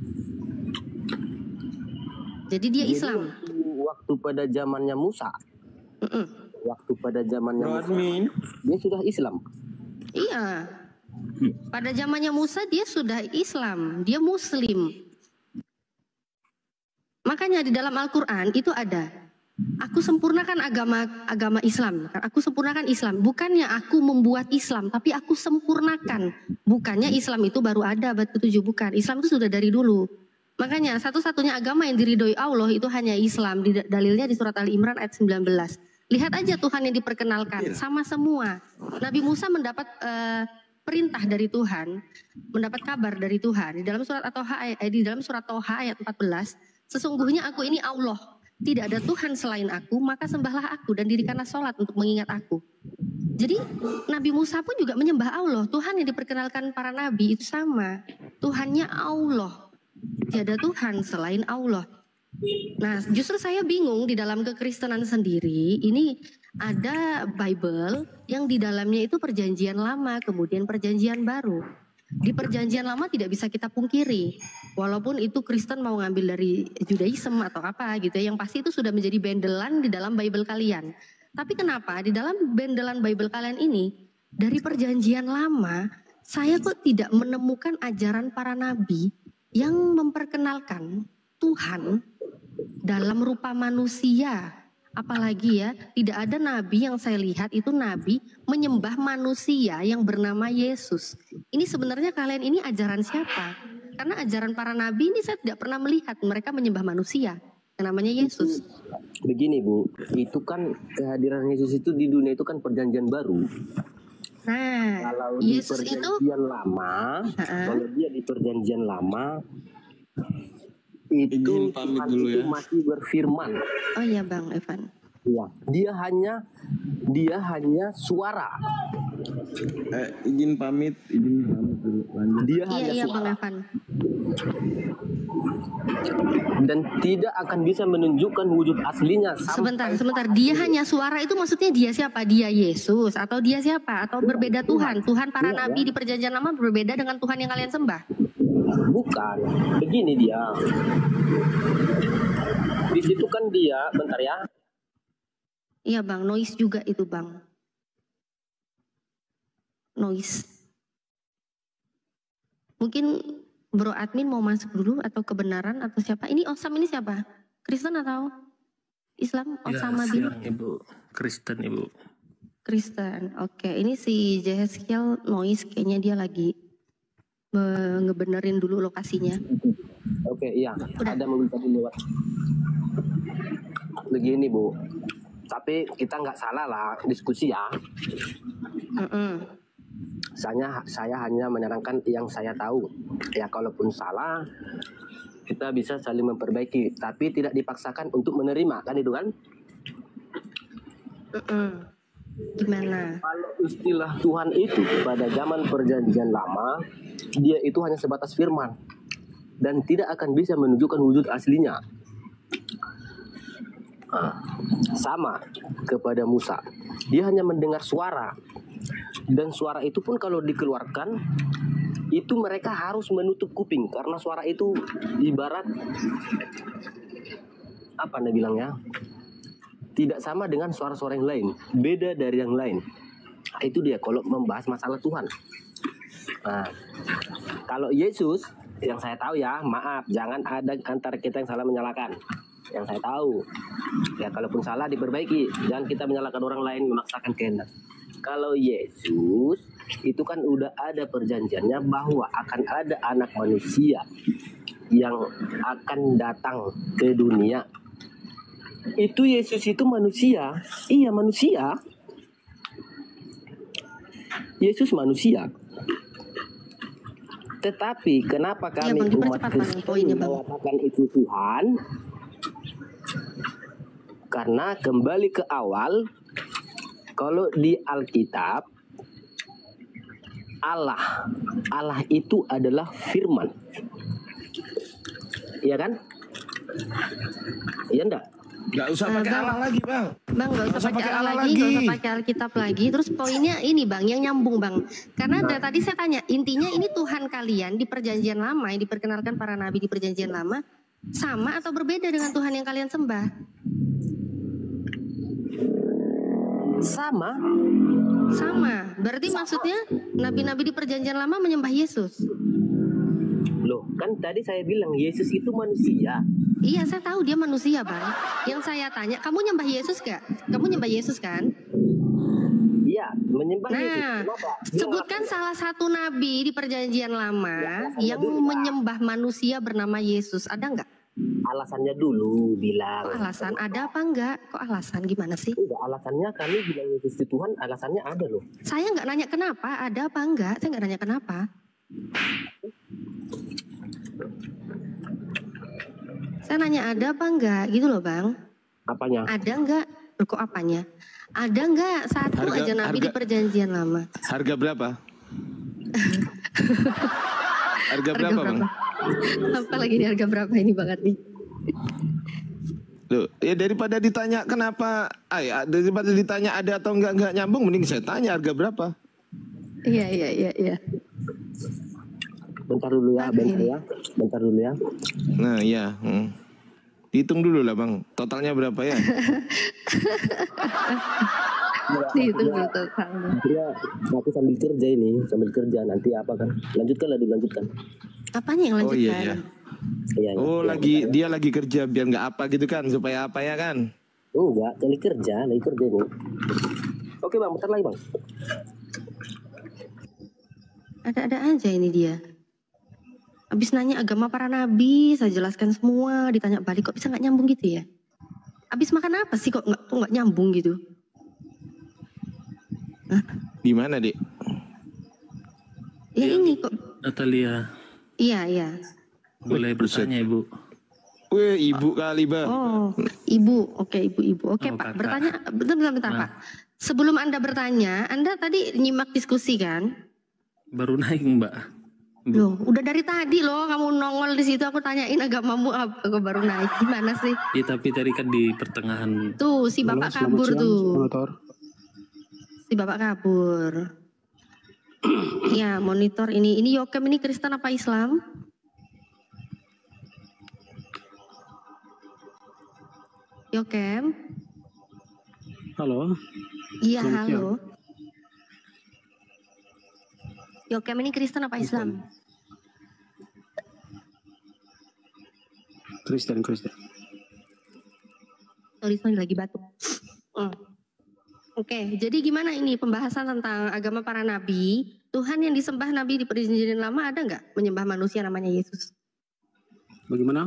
Jadi dia jadi, Islam. Waktu, waktu pada zamannya Musa. Mm-mm. Waktu pada zamannya Musa, dia sudah Islam. Iya. Pada zamannya Musa dia sudah Islam, dia Muslim. Makanya di dalam Al-Quran itu ada, aku sempurnakan agama agama Islam. Aku sempurnakan Islam. Bukannya aku membuat Islam, tapi aku sempurnakan. Bukannya Islam itu baru ada abad ketujuh, bukan. Islam itu sudah dari dulu. Makanya satu-satunya agama yang diridhoi Allah itu hanya Islam. Di- Dalilnya di surat Ali Imran ayat sembilan belas. Lihat aja Tuhan yang diperkenalkan sama semua. Nabi Musa mendapat eh, perintah dari Tuhan, mendapat kabar dari Tuhan di dalam surat At-Toha eh, di dalam surat Toha ayat empat belas. Sesungguhnya aku ini Allah, tidak ada Tuhan selain aku, maka sembahlah aku dan dirikanlah sholat untuk mengingat aku. Jadi Nabi Musa pun juga menyembah Allah. Tuhan yang diperkenalkan para nabi itu sama. Tuhannya Allah. Tidak ada Tuhan selain Allah. Nah, justru saya bingung di dalam kekristenan sendiri, ini ada Bible yang di dalamnya itu perjanjian lama, kemudian perjanjian baru. Di perjanjian lama tidak bisa kita pungkiri, walaupun itu Kristen mau ngambil dari Judaism atau apa gitu ya, yang pasti itu sudah menjadi bendelan di dalam Bible kalian. Tapi kenapa di dalam bendelan Bible kalian ini, dari perjanjian lama, saya kok tidak menemukan ajaran para nabi yang memperkenalkan Tuhan dalam rupa manusia. Apalagi ya, tidak ada nabi yang saya lihat itu nabi menyembah manusia yang bernama Yesus. Ini sebenarnya kalian ini ajaran siapa? Karena ajaran para nabi ini saya tidak pernah melihat mereka menyembah manusia yang namanya Yesus. Begini Bu, itu kan kehadiran Yesus itu di dunia itu kan perjanjian baru. Nah, Kalau Yesus di itu perjanjian lama, Ha-ha. kalau dia di perjanjian lama itu Izin pamit Tuhan dulu itu ya. masih berfirman. oh iya Bang Evan. Iya, dia hanya dia hanya suara. Eh, izin pamit, izin pamit dulu. Lanjut. Dia Iya hanya iya Bang suara Evan. dan tidak akan bisa menunjukkan wujud aslinya sampai Sebentar, sebentar. Dia hanya suara itu maksudnya dia siapa? Dia Yesus atau dia siapa? Atau berbeda Tuhan? Tuhan para Iya, nabi ya. di perjanjian lama berbeda dengan Tuhan yang kalian sembah. Bukan. Begini dia. Di situ kan dia, bentar ya. Iya Bang, noise juga itu Bang. Noise. Mungkin Bro Admin mau masuk dulu atau kebenaran atau siapa? Ini Osam ini siapa? Kristen atau Islam? Osama bin Ibu. Kristen Ibu. Kristen. Oke, ini si Jeheskiel noise kayaknya dia lagi eh, ngebenerin dulu lokasinya. Oke, iya. Udah. Ada mobil tadi lewat. Begini Bu. Tapi kita nggak salah lah diskusi ya. Mm-mm. Saya saya hanya menerangkan yang saya tahu. Ya kalaupun salah kita bisa saling memperbaiki, tapi tidak dipaksakan untuk menerima, kan itu kan? Mm-mm. Gimana? Kalau istilah Tuhan itu pada zaman perjanjian lama, dia itu hanya sebatas firman dan tidak akan bisa menunjukkan wujud aslinya. Nah, sama kepada Musa, dia hanya mendengar suara, dan suara itu pun kalau dikeluarkan itu mereka harus menutup kuping karena suara itu ibarat apa anda bilangnya, tidak sama dengan suara-suara yang lain, beda dari yang lain. Itu dia kalau membahas masalah Tuhan. Nah, kalau Yesus yang saya tahu ya, maaf, jangan ada antara kita yang salah menyalahkan. Yang saya tahu, ya kalaupun salah diperbaiki, jangan kita menyalahkan orang lain memaksakan kehendak. Kalau Yesus itu kan udah ada perjanjiannya bahwa akan ada anak manusia yang akan datang ke dunia. Itu Yesus itu manusia, iya manusia. Yesus manusia. Tetapi kenapa Iya, kami Bang, umat dipercepat, Bang, Kristen poinnya, Bang. mengatakan itu Tuhan? Karena kembali ke awal, kalau di Alkitab, Allah, Allah itu adalah firman. Iya kan? Iya enggak? Gak usah Eh, pakai Bang. Allah lagi Bang. Bang, gak usah usah pakai pakai Allah Allah lagi, gak lagi. usah pakai Alkitab lagi. Terus poinnya ini Bang, yang nyambung Bang. Karena dari tadi saya tanya, intinya ini Tuhan kalian di perjanjian lama, yang diperkenalkan para nabi di perjanjian lama, sama atau berbeda dengan Tuhan yang kalian sembah? Sama. Sama. Berarti maksudnya nabi-nabi di perjanjian lama menyembah Yesus? Loh, kan tadi saya bilang Yesus itu manusia. Iya, saya tahu dia manusia Bang. Yang saya tanya, kamu nyembah Yesus gak? Kamu nyembah Yesus kan? Iya, Iya, menyembah Yesus. Nah, Kenapa? Dia sebutkan alasannya. salah satu nabi di perjanjian lama Ya, alasannya yang dulu, Pak. menyembah manusia bernama Yesus. Ada nggak? Alasannya dulu bilang. Kok alasan? Ada apa enggak? Kok alasan? Gimana sih? Enggak, alasannya kami bilang Yesus itu Tuhan, alasannya ada loh. Saya nggak nanya kenapa, ada apa enggak? Saya nggak nanya kenapa. Saya nanya ada apa enggak, gitu loh bang. Apanya? Ada enggak? Loh, kok apanya? Ada enggak satu Harga- aja nabi harga- di perjanjian lama? Harga berapa? Harga berapa, Bang? Apa lagi nih harga berapa ini banget nih? Loh, ya daripada ditanya kenapa, ay, daripada ditanya ada atau enggak enggak nyambung, mending saya tanya harga berapa. Iya iya iya iya. Bentar dulu ya, Apa bentar ini? ya. Bentar dulu ya. Nah, iya. Hmm. Hitung dulu lah, Bang. Totalnya berapa ya? Dihitung dulu totalnya. Akhirnya aku sambil kerja ini, sambil kerja nanti apa kan? Lanjutkan lah, lanjutkan. Apanya yang Oh lanjutkan? iya, iya. Iya, Oh, iya, lagi iya. dia lagi kerja biar nggak apa gitu kan, supaya apa ya kan? Oh enggak, lagi kerja, lagi kerja ini. Oke bang, bentar lagi bang. Ada-ada aja ini dia. Habis nanya agama para nabi, saya jelaskan semua, ditanya balik kok bisa nggak nyambung gitu ya? Habis makan apa sih kok nggak kok nggak nyambung gitu? Hah? Gimana, Dik? Ya ini kok. Natalia, Iya iya. boleh buset. bertanya ibu? Weh, ibu kali, Bang. Oh, ibu. Oke, ibu-ibu. Oke, Oh, Pak. kakak. Bertanya bentar bentar, bentar Nah. Pak. Sebelum Anda bertanya, Anda tadi nyimak diskusi kan? Baru naik mbak. Bu. Loh, udah dari tadi loh kamu nongol di situ aku tanyain agamamu apa kok baru naik. Gimana sih? Ya tapi tadi kan di pertengahan. Tuh, si Bapak Halo, selamat kabur siang, tuh. monitor. Si Bapak kabur. Ya, monitor ini. Ini Yokem ini Kristen apa Islam? Yokem? Halo, Iya, Selamat halo. Yokem ini Kristen apa Islam? Kristen, Kristen. Sorry, sorry lagi batuk. Hmm. Oke, jadi gimana ini pembahasan tentang agama para nabi? Tuhan yang disembah nabi di perjanjian lama ada nggak menyembah manusia namanya Yesus? Bagaimana?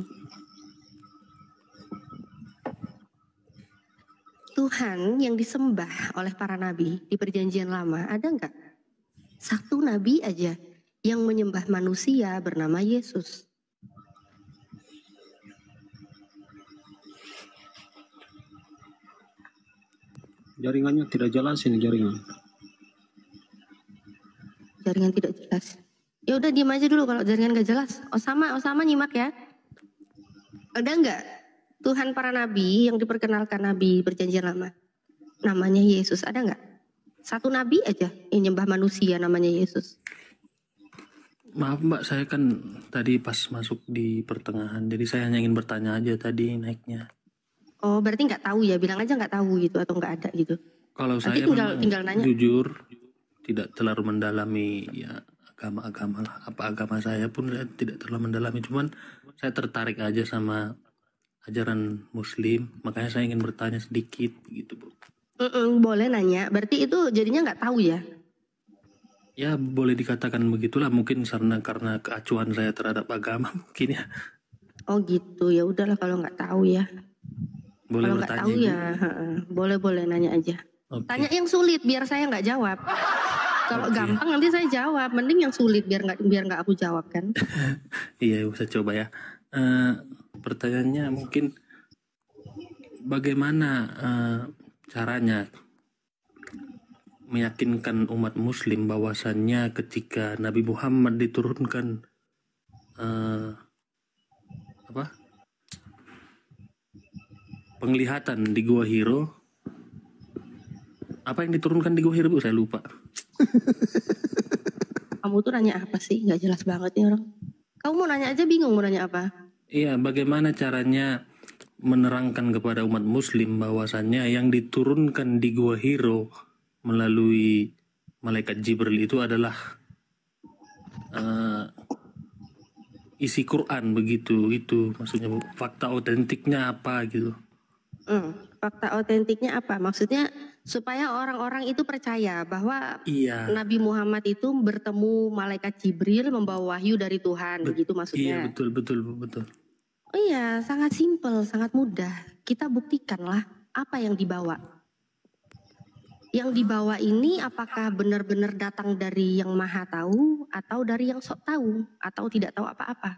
Tuhan yang disembah oleh para nabi di perjanjian lama ada nggak? Satu nabi aja yang menyembah manusia bernama Yesus. Jaringannya tidak jelas ini jaringan. Jaringan tidak jelas. Ya udah diam aja dulu kalau jaringan gak jelas. Osama, Osama nyimak ya. Ada nggak Tuhan para nabi yang diperkenalkan nabi perjanjian lama? Namanya Yesus, ada nggak? Satu nabi aja yang nyembah manusia namanya Yesus. Maaf mbak, saya kan tadi pas masuk di pertengahan. Jadi saya hanya ingin bertanya aja tadi naiknya. Oh berarti nggak tahu ya? Bilang aja nggak tahu gitu atau nggak ada gitu. Kalau Nanti saya tinggal memang tinggal nanya. jujur tidak terlalu mendalami ya agama-agama lah. Apa agama saya pun saya tidak terlalu mendalami. Cuman saya tertarik aja sama ajaran Muslim. Makanya saya ingin bertanya sedikit gitu bu. Mm-mm, boleh nanya. Berarti itu jadinya nggak tahu ya? Ya boleh dikatakan begitulah. Mungkin karena karena keacuan saya terhadap agama mungkin ya. Oh gitu ya udahlah kalau nggak tahu ya. Boleh Kalau nggak bertanya tahu Ibu? ya heeh. boleh boleh nanya aja. Oke. Tanya yang sulit biar saya nggak jawab. Kalau Oke. gampang nanti saya jawab. Mending yang sulit biar nggak biar nggak aku jawab kan. Iya, bisa coba ya. Eh, pertanyaannya mungkin bagaimana eh, caranya meyakinkan umat Muslim bahwasannya ketika Nabi Muhammad diturunkan eh, apa penglihatan di Gua Hiro, apa yang diturunkan di Gua Hiro Bu? Saya lupa. Kamu tuh nanya apa sih? Nggak jelas banget nih orang. Kamu mau nanya aja bingung mau nanya apa? Iya, bagaimana caranya menerangkan kepada umat Muslim bahwasannya yang diturunkan di Gua Hiro melalui malaikat Jibril itu adalah eh, isi Quran begitu, itu maksudnya Bu. Fakta otentiknya apa gitu? Hmm. Fakta otentiknya apa? Maksudnya supaya orang-orang itu percaya bahwa Iya. Nabi Muhammad itu bertemu malaikat Jibril membawa wahyu dari Tuhan, begitu Iya maksudnya. betul betul betul. Oh iya, sangat simpel, sangat mudah. Kita buktikanlah apa yang dibawa. Yang dibawa ini apakah benar-benar datang dari yang maha tahu atau dari yang sok tahu atau tidak tahu apa-apa.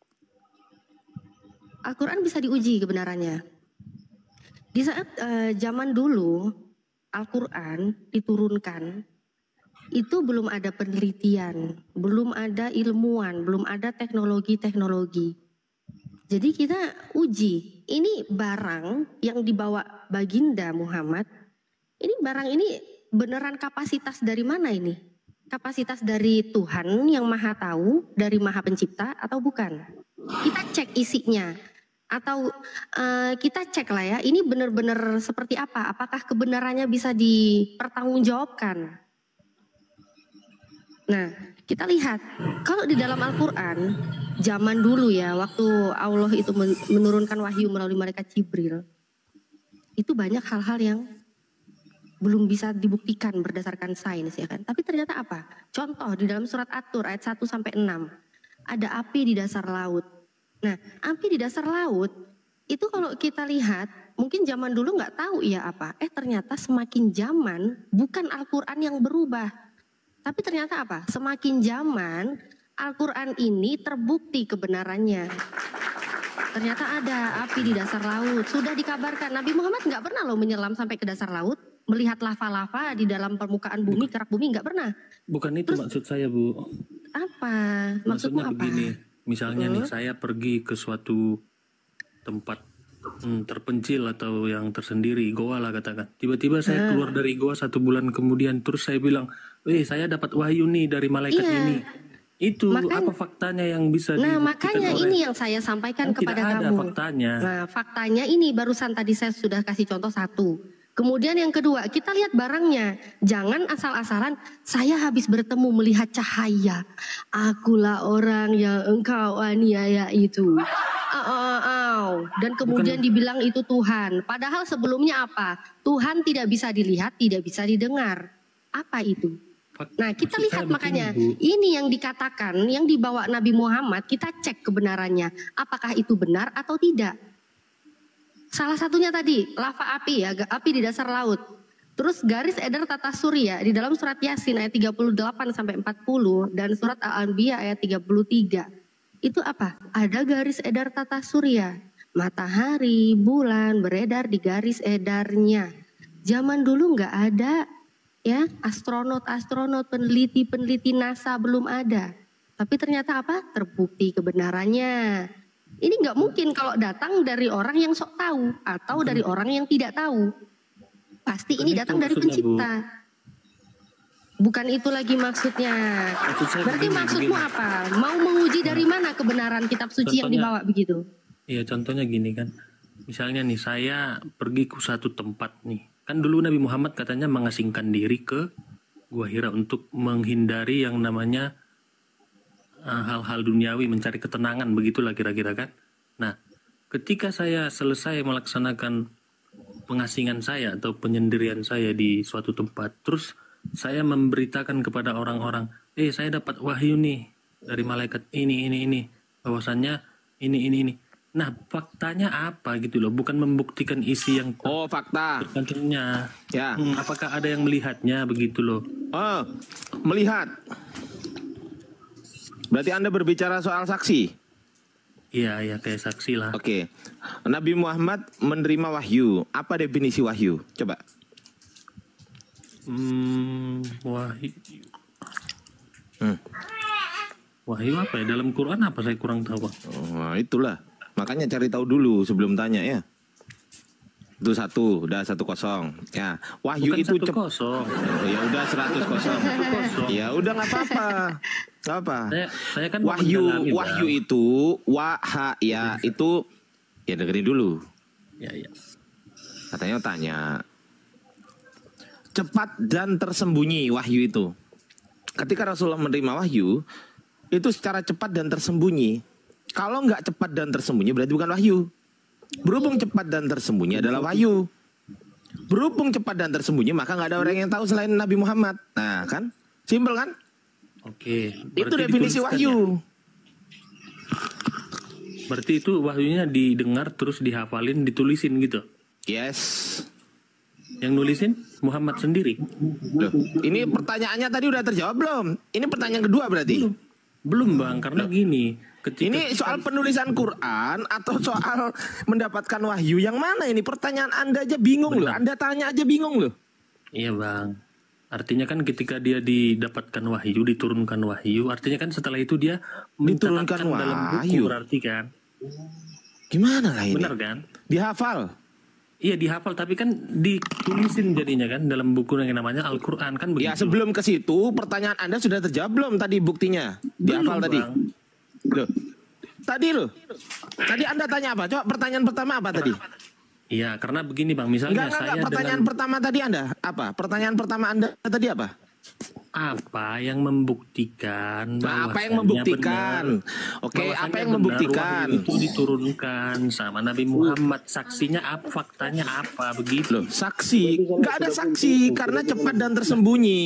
Al-Quran bisa diuji kebenarannya. Di saat uh, zaman dulu Al-Quran diturunkan, itu belum ada penelitian, belum ada ilmuwan, belum ada teknologi-teknologi. Jadi kita uji, ini barang yang dibawa baginda Muhammad, ini barang ini beneran kapasitas dari mana ini? Kapasitas dari Tuhan yang maha tahu, dari maha pencipta atau bukan? Kita cek isinya. Atau uh, kita cek lah ya, ini benar-benar seperti apa? Apakah kebenarannya bisa dipertanggungjawabkan? Nah, kita lihat kalau di dalam Al-Quran zaman dulu ya, waktu Allah itu menurunkan wahyu melalui malaikat Jibril, itu banyak hal-hal yang belum bisa dibuktikan berdasarkan sains ya kan. Tapi ternyata apa? Contoh di dalam surat At-Tur ayat satu sampai enam, ada api di dasar laut. Nah, api di dasar laut itu kalau kita lihat, mungkin zaman dulu nggak tahu ya apa. Eh ternyata semakin zaman bukan Al-Quran yang berubah. Tapi ternyata apa? Semakin zaman Al-Quran ini terbukti kebenarannya. Ternyata ada api di dasar laut. Sudah dikabarkan. Nabi Muhammad nggak pernah loh menyelam sampai ke dasar laut. Melihat lava-lava di dalam permukaan bumi, kerak bumi nggak pernah. Bukan itu Terus, maksud saya Bu. Apa? Maksudmu Maksudnya apa? begini. Misalnya Hmm? nih saya pergi ke suatu tempat hmm, terpencil atau yang tersendiri, goa lah katakan. Tiba-tiba saya Ah. keluar dari goa satu bulan kemudian, terus saya bilang, "Weh, saya dapat wahyu nih dari malaikat Iya. ini." Itu Makanya- apa faktanya yang bisa Nah dibuktikan makanya oleh- ini yang saya sampaikan Kan kepada tidak ada kamu. faktanya. Nah faktanya ini barusan tadi saya sudah kasih contoh satu. Kemudian yang kedua, kita lihat barangnya. Jangan asal-asalan, saya habis bertemu melihat cahaya. Akulah orang yang engkau aniaya itu. Au, au, au. Dan kemudian dibilang itu Tuhan. Padahal sebelumnya apa? Tuhan tidak bisa dilihat, tidak bisa didengar. Apa itu? Nah kita Maksud lihat saya makanya, begini, Bu. ini yang dikatakan, yang dibawa Nabi Muhammad, kita cek kebenarannya. Apakah itu benar atau tidak? Salah satunya tadi, lava api ya, api di dasar laut. Terus garis edar tata surya di dalam surat Yasin ayat tiga puluh delapan sampai empat puluh dan surat Al-Anbiya ayat tiga puluh tiga. Itu apa? Ada garis edar tata surya. Matahari, bulan beredar di garis edarnya. Zaman dulu nggak ada ya, astronot-astronot, peneliti-peneliti NASA belum ada. Tapi ternyata apa? Terbukti kebenarannya. Ini nggak mungkin kalau datang dari orang yang sok tahu atau dari orang yang tidak tahu. Pasti ini Bukan datang itu dari maksudnya, pencipta. Bukan itu lagi maksudnya. Maksud saya Berarti begini, maksudmu begini. apa? Mau menguji dari mana kebenaran kitab suci yang Contohnya- dibawa begitu? Iya contohnya gini kan. Misalnya nih saya pergi ke satu tempat nih. Kan dulu Nabi Muhammad katanya mengasingkan diri ke Gua Hira untuk menghindari yang namanya uh, hal-hal duniawi, mencari ketenangan, begitulah kira-kira kan. Nah, ketika saya selesai melaksanakan pengasingan saya atau penyendirian saya di suatu tempat, terus saya memberitakan kepada orang-orang, eh saya dapat wahyu nih dari malaikat ini, ini, ini, bahwasannya ini, ini, ini. Nah, faktanya apa gitu loh, bukan membuktikan isi yang Oh, fakta. tercantumnya. Ya. Hmm, apakah ada yang melihatnya begitu loh? Oh, melihat. Berarti Anda berbicara soal saksi. Iya, ya kayak saksi lah. Oke. Nabi Muhammad menerima wahyu. Apa definisi wahyu? Coba. Hmm, wahyu. Hmm. Wahyu apa ya? Dalam Quran apa saya kurang tahu. Oh, itulah. Makanya cari tahu dulu sebelum tanya ya. Itu satu, udah satu kosong. Ya, wahyu Bukan itu satu cep- kosong. Oh, ya udah seratus kosong. Kosong. Ya udah nggak apa-apa. Nggak apa. Saya, saya kan mau Wahyu, mendalami, wahyu Bang. itu waha ya itu ya dengerin dulu. Ya, ya. Katanya tanya. Cepat dan tersembunyi wahyu itu. Ketika Rasulullah menerima wahyu, itu secara cepat dan tersembunyi. Kalau nggak cepat dan tersembunyi berarti bukan wahyu. Berhubung cepat dan tersembunyi adalah wahyu. Berhubung cepat dan tersembunyi, maka nggak ada orang yang tahu selain Nabi Muhammad. Nah, kan? Simpel kan? Oke. Itu definisi wahyu. Ya? Berarti itu wahyunya didengar terus dihafalin, ditulisin gitu. Yes. Yang nulisin Muhammad sendiri. Loh, ini pertanyaannya tadi udah terjawab belum? Ini pertanyaan kedua berarti? Belum, belum Bang, karena Loh. gini. Ketika ini soal penulisan Quran atau soal mendapatkan wahyu? Yang mana ini? Pertanyaan Anda aja bingung Benar. loh. Anda tanya aja bingung loh. Iya Bang. Artinya kan ketika dia didapatkan wahyu, diturunkan wahyu, artinya kan setelah itu dia diturunkan wahyu dalam buku berarti kan. Gimana lah ini? Benar kan? Dihafal. Iya dihafal, tapi kan ditulisin jadinya kan dalam buku yang namanya Al-Quran kan begitu. Ya sebelum ke situ pertanyaan Anda sudah terjawab belum tadi buktinya? Dihafal tadi. Loh. Tadi loh. Tadi Anda tanya apa? Coba pertanyaan pertama apa tadi? Iya, karena begini Bang, misalnya enggak, enggak, saya enggak. Pertanyaan dengan... pertama tadi Anda apa? Pertanyaan pertama Anda tadi apa? Apa yang membuktikan nah, apa yang membuktikan benar, oke apa yang membuktikan itu diturunkan sama Nabi Muhammad, saksinya apa, faktanya apa begitu. Loh, saksi nggak ada saksi karena cepat dan tersembunyi.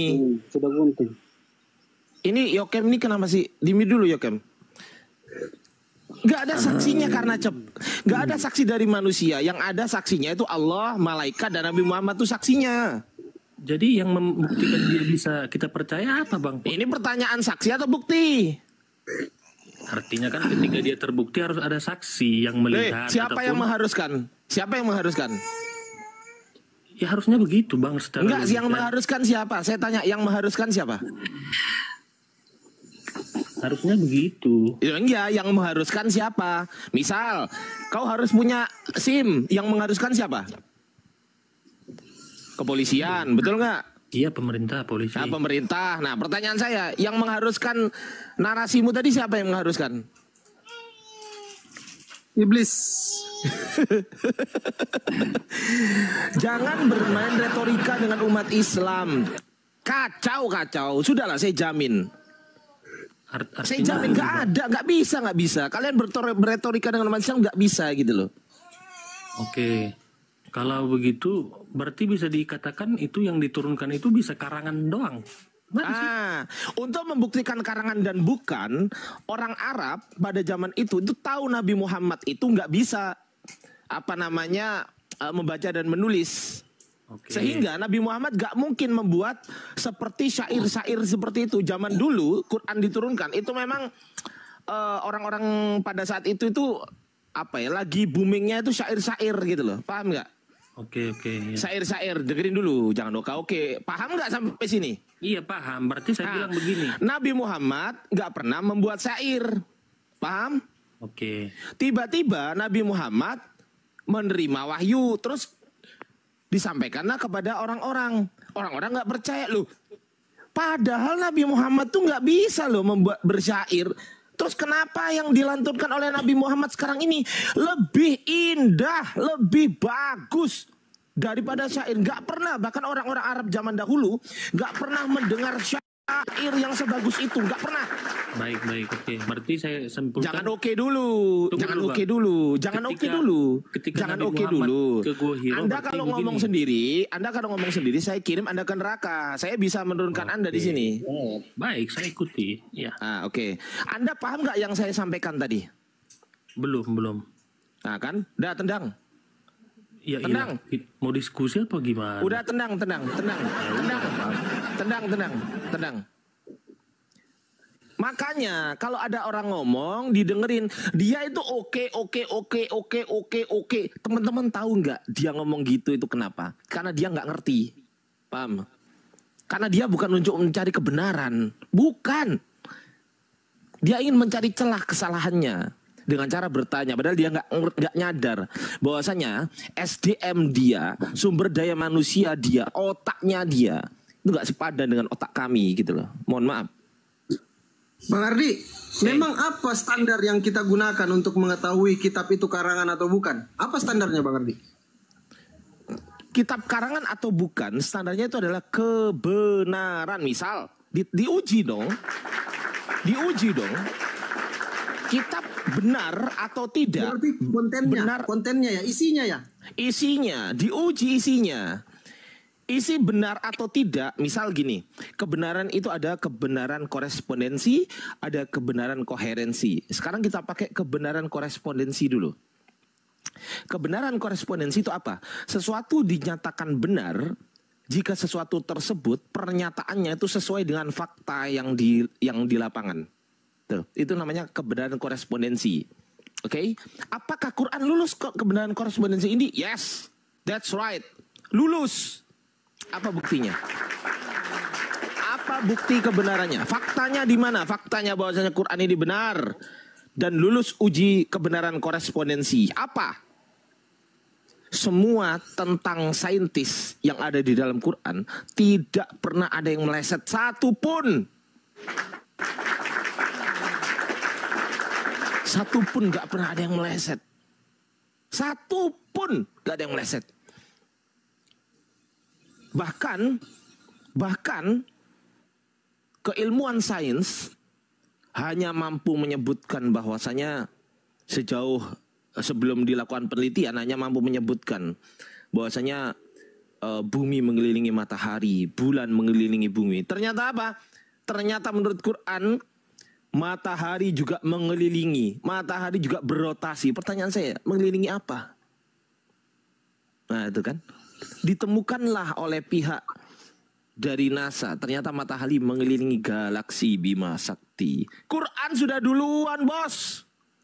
Ini Yokem ini kenapa sih dimi dulu Yokem? Nggak ada saksinya karena cep nggak ada saksi dari manusia, yang ada saksinya itu Allah, malaikat dan Nabi Muhammad itu saksinya. Jadi yang membuktikan dia bisa kita percaya apa Bang? Ini pertanyaan saksi atau bukti? Artinya kan ketika dia terbukti harus ada saksi yang melihat. Eh, siapa ataupun... yang mengharuskan? Siapa yang mengharuskan? Ya harusnya begitu Bang. Secara enggak, logika. Yang mengharuskan siapa? Saya tanya yang mengharuskan siapa? Harusnya begitu. Ya, enggak, yang mengharuskan siapa? Misal, kau harus punya SIM, yang mengharuskan siapa? Kepolisian, betul nggak? Iya, pemerintah, polisi. Nah, pemerintah. Nah, pertanyaan saya, yang mengharuskan narasimu tadi siapa yang mengharuskan? Iblis. Jangan bermain retorika dengan umat Islam. Kacau, kacau. Sudahlah, saya jamin. Art saya jamin nggak ada, nggak bisa, nggak bisa. Kalian berretorika dengan umat Islam nggak bisa gitu loh. Oke. Kalau begitu berarti bisa dikatakan itu yang diturunkan itu bisa karangan doang. Ah, untuk membuktikan karangan dan bukan, orang Arab pada zaman itu itu tahu Nabi Muhammad itu nggak bisa apa namanya uh, membaca dan menulis. Oke. Sehingga Nabi Muhammad gak mungkin membuat seperti syair-syair seperti itu. Zaman dulu Quran diturunkan itu memang uh, orang-orang pada saat itu itu apa ya, lagi boomingnya itu syair-syair gitu loh, paham nggak? Oke oke. Ya. Syair-syair, dengerin dulu, jangan oke oke. Paham nggak sampai sini? Iya paham. Berarti saya nah, bilang begini. Nabi Muhammad nggak pernah membuat syair, paham? Oke. Tiba-tiba Nabi Muhammad menerima wahyu, terus disampaikanlah kepada orang-orang. Orang-orang nggak percaya loh. Padahal Nabi Muhammad tuh nggak bisa loh membuat bersyair. Terus kenapa yang dilantunkan oleh Nabi Muhammad sekarang ini lebih indah, lebih bagus daripada syair? Gak pernah, bahkan orang-orang Arab zaman dahulu gak pernah mendengar syair yang sebagus itu, gak pernah. Baik, baik, oke. Berarti saya simpulkan. Jangan oke dulu, Tunggu jangan dulu, oke dulu, jangan ketika, oke dulu, ketika jangan Nabi oke Muhammad dulu. ke Gua Hiro, Anda kalau begini. ngomong sendiri, Anda kalau ngomong sendiri, saya kirim Anda ke neraka. Saya bisa menurunkan Oke. Anda di sini. Oh, baik, saya ikuti. Ya. Ah, oke. Okay. Anda paham nggak yang saya sampaikan tadi? Belum, belum. Nah kan, udah tendang. Ya, Tenang. Iya. Mau diskusi apa gimana? Udah tenang, tenang, tenang, tenang, tenang, tenang, tenang. Makanya kalau ada orang ngomong didengerin, dia itu oke, oke, oke, oke, oke, oke. Teman-teman tahu nggak dia ngomong gitu itu kenapa? Karena dia nggak ngerti, paham? Karena dia bukan untuk mencari kebenaran, bukan. Dia ingin mencari celah kesalahannya dengan cara bertanya, padahal dia nggak nggak nyadar bahwasanya S D M dia, sumber daya manusia dia, otaknya dia itu nggak sepadan dengan otak kami gitu loh. Mohon maaf. Bang Ardi, hey. memang apa standar yang kita gunakan untuk mengetahui kitab itu karangan atau bukan? Apa standarnya Bang Ardi? Kitab karangan atau bukan, standarnya itu adalah kebenaran. Misal, di, diuji dong, diuji dong, kitab benar atau tidak. Berarti kontennya, benar, kontennya ya, isinya ya? Isinya, diuji isinya. isi benar atau tidak, misal gini, kebenaran itu ada kebenaran korespondensi, ada kebenaran koherensi. Sekarang kita pakai kebenaran korespondensi dulu. Kebenaran korespondensi itu apa? Sesuatu dinyatakan benar jika sesuatu tersebut pernyataannya itu sesuai dengan fakta yang di yang di lapangan. Tuh, itu namanya kebenaran korespondensi. Oke? Okay? Apakah Quran lulus kok kebenaran korespondensi ini? Yes. That's right. Lulus. Apa buktinya? Apa bukti kebenarannya? Faktanya di mana? Faktanya bahwasanya Quran ini benar dan lulus uji kebenaran korespondensi. Apa? Semua tentang saintis yang ada di dalam Quran tidak pernah ada yang meleset satu pun. Satu pun gak pernah ada yang meleset. Satu pun gak ada yang meleset. Bahkan, bahkan keilmuan sains hanya mampu menyebutkan bahwasanya sejauh sebelum dilakukan penelitian hanya mampu menyebutkan bahwasanya uh, bumi mengelilingi matahari, bulan mengelilingi bumi. Ternyata apa? Ternyata menurut Quran matahari juga mengelilingi, matahari juga berotasi. Pertanyaan saya, mengelilingi apa? Nah itu kan, ditemukanlah oleh pihak dari NASA, ternyata matahari mengelilingi galaksi Bima Sakti. Quran sudah duluan, bos.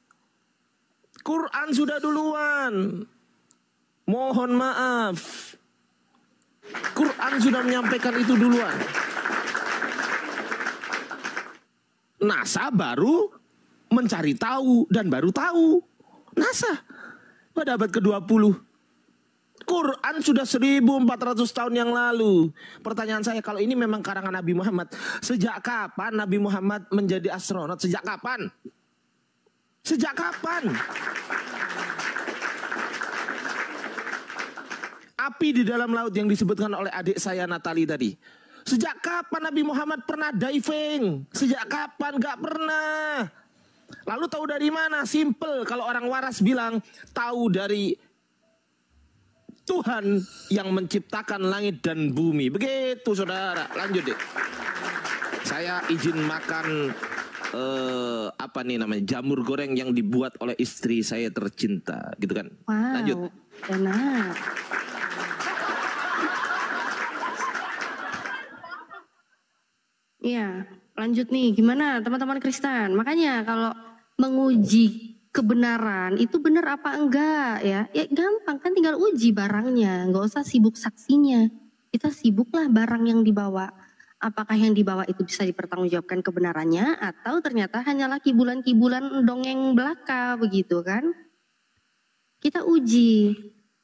Quran sudah duluan. Mohon maaf. Quran sudah menyampaikan itu duluan. NASA baru mencari tahu dan baru tahu. NASA pada abad ke dua puluh. Quran sudah seribu empat ratus tahun yang lalu. Pertanyaan saya, kalau ini memang karangan Nabi Muhammad, sejak kapan Nabi Muhammad menjadi astronot? Sejak kapan? Sejak kapan? Api di dalam laut yang disebutkan oleh adik saya Natali tadi. Sejak kapan Nabi Muhammad pernah diving? Sejak kapan? Gak pernah. Lalu tahu dari mana? Simple. Kalau orang waras bilang, tahu dari Tuhan yang menciptakan langit dan bumi. Begitu saudara. Lanjut deh. Saya izin makan uh, apa nih namanya, jamur goreng yang dibuat oleh istri saya tercinta, gitu kan? Wow, lanjut. Enak. Iya, lanjut nih. Gimana teman-teman Kristen? Makanya kalau menguji kebenaran itu benar apa enggak ya? Ya gampang kan, tinggal uji barangnya, nggak usah sibuk saksinya. Kita sibuklah barang yang dibawa. Apakah yang dibawa itu bisa dipertanggungjawabkan kebenarannya atau ternyata hanyalah kibulan-kibulan dongeng belaka begitu kan? Kita uji.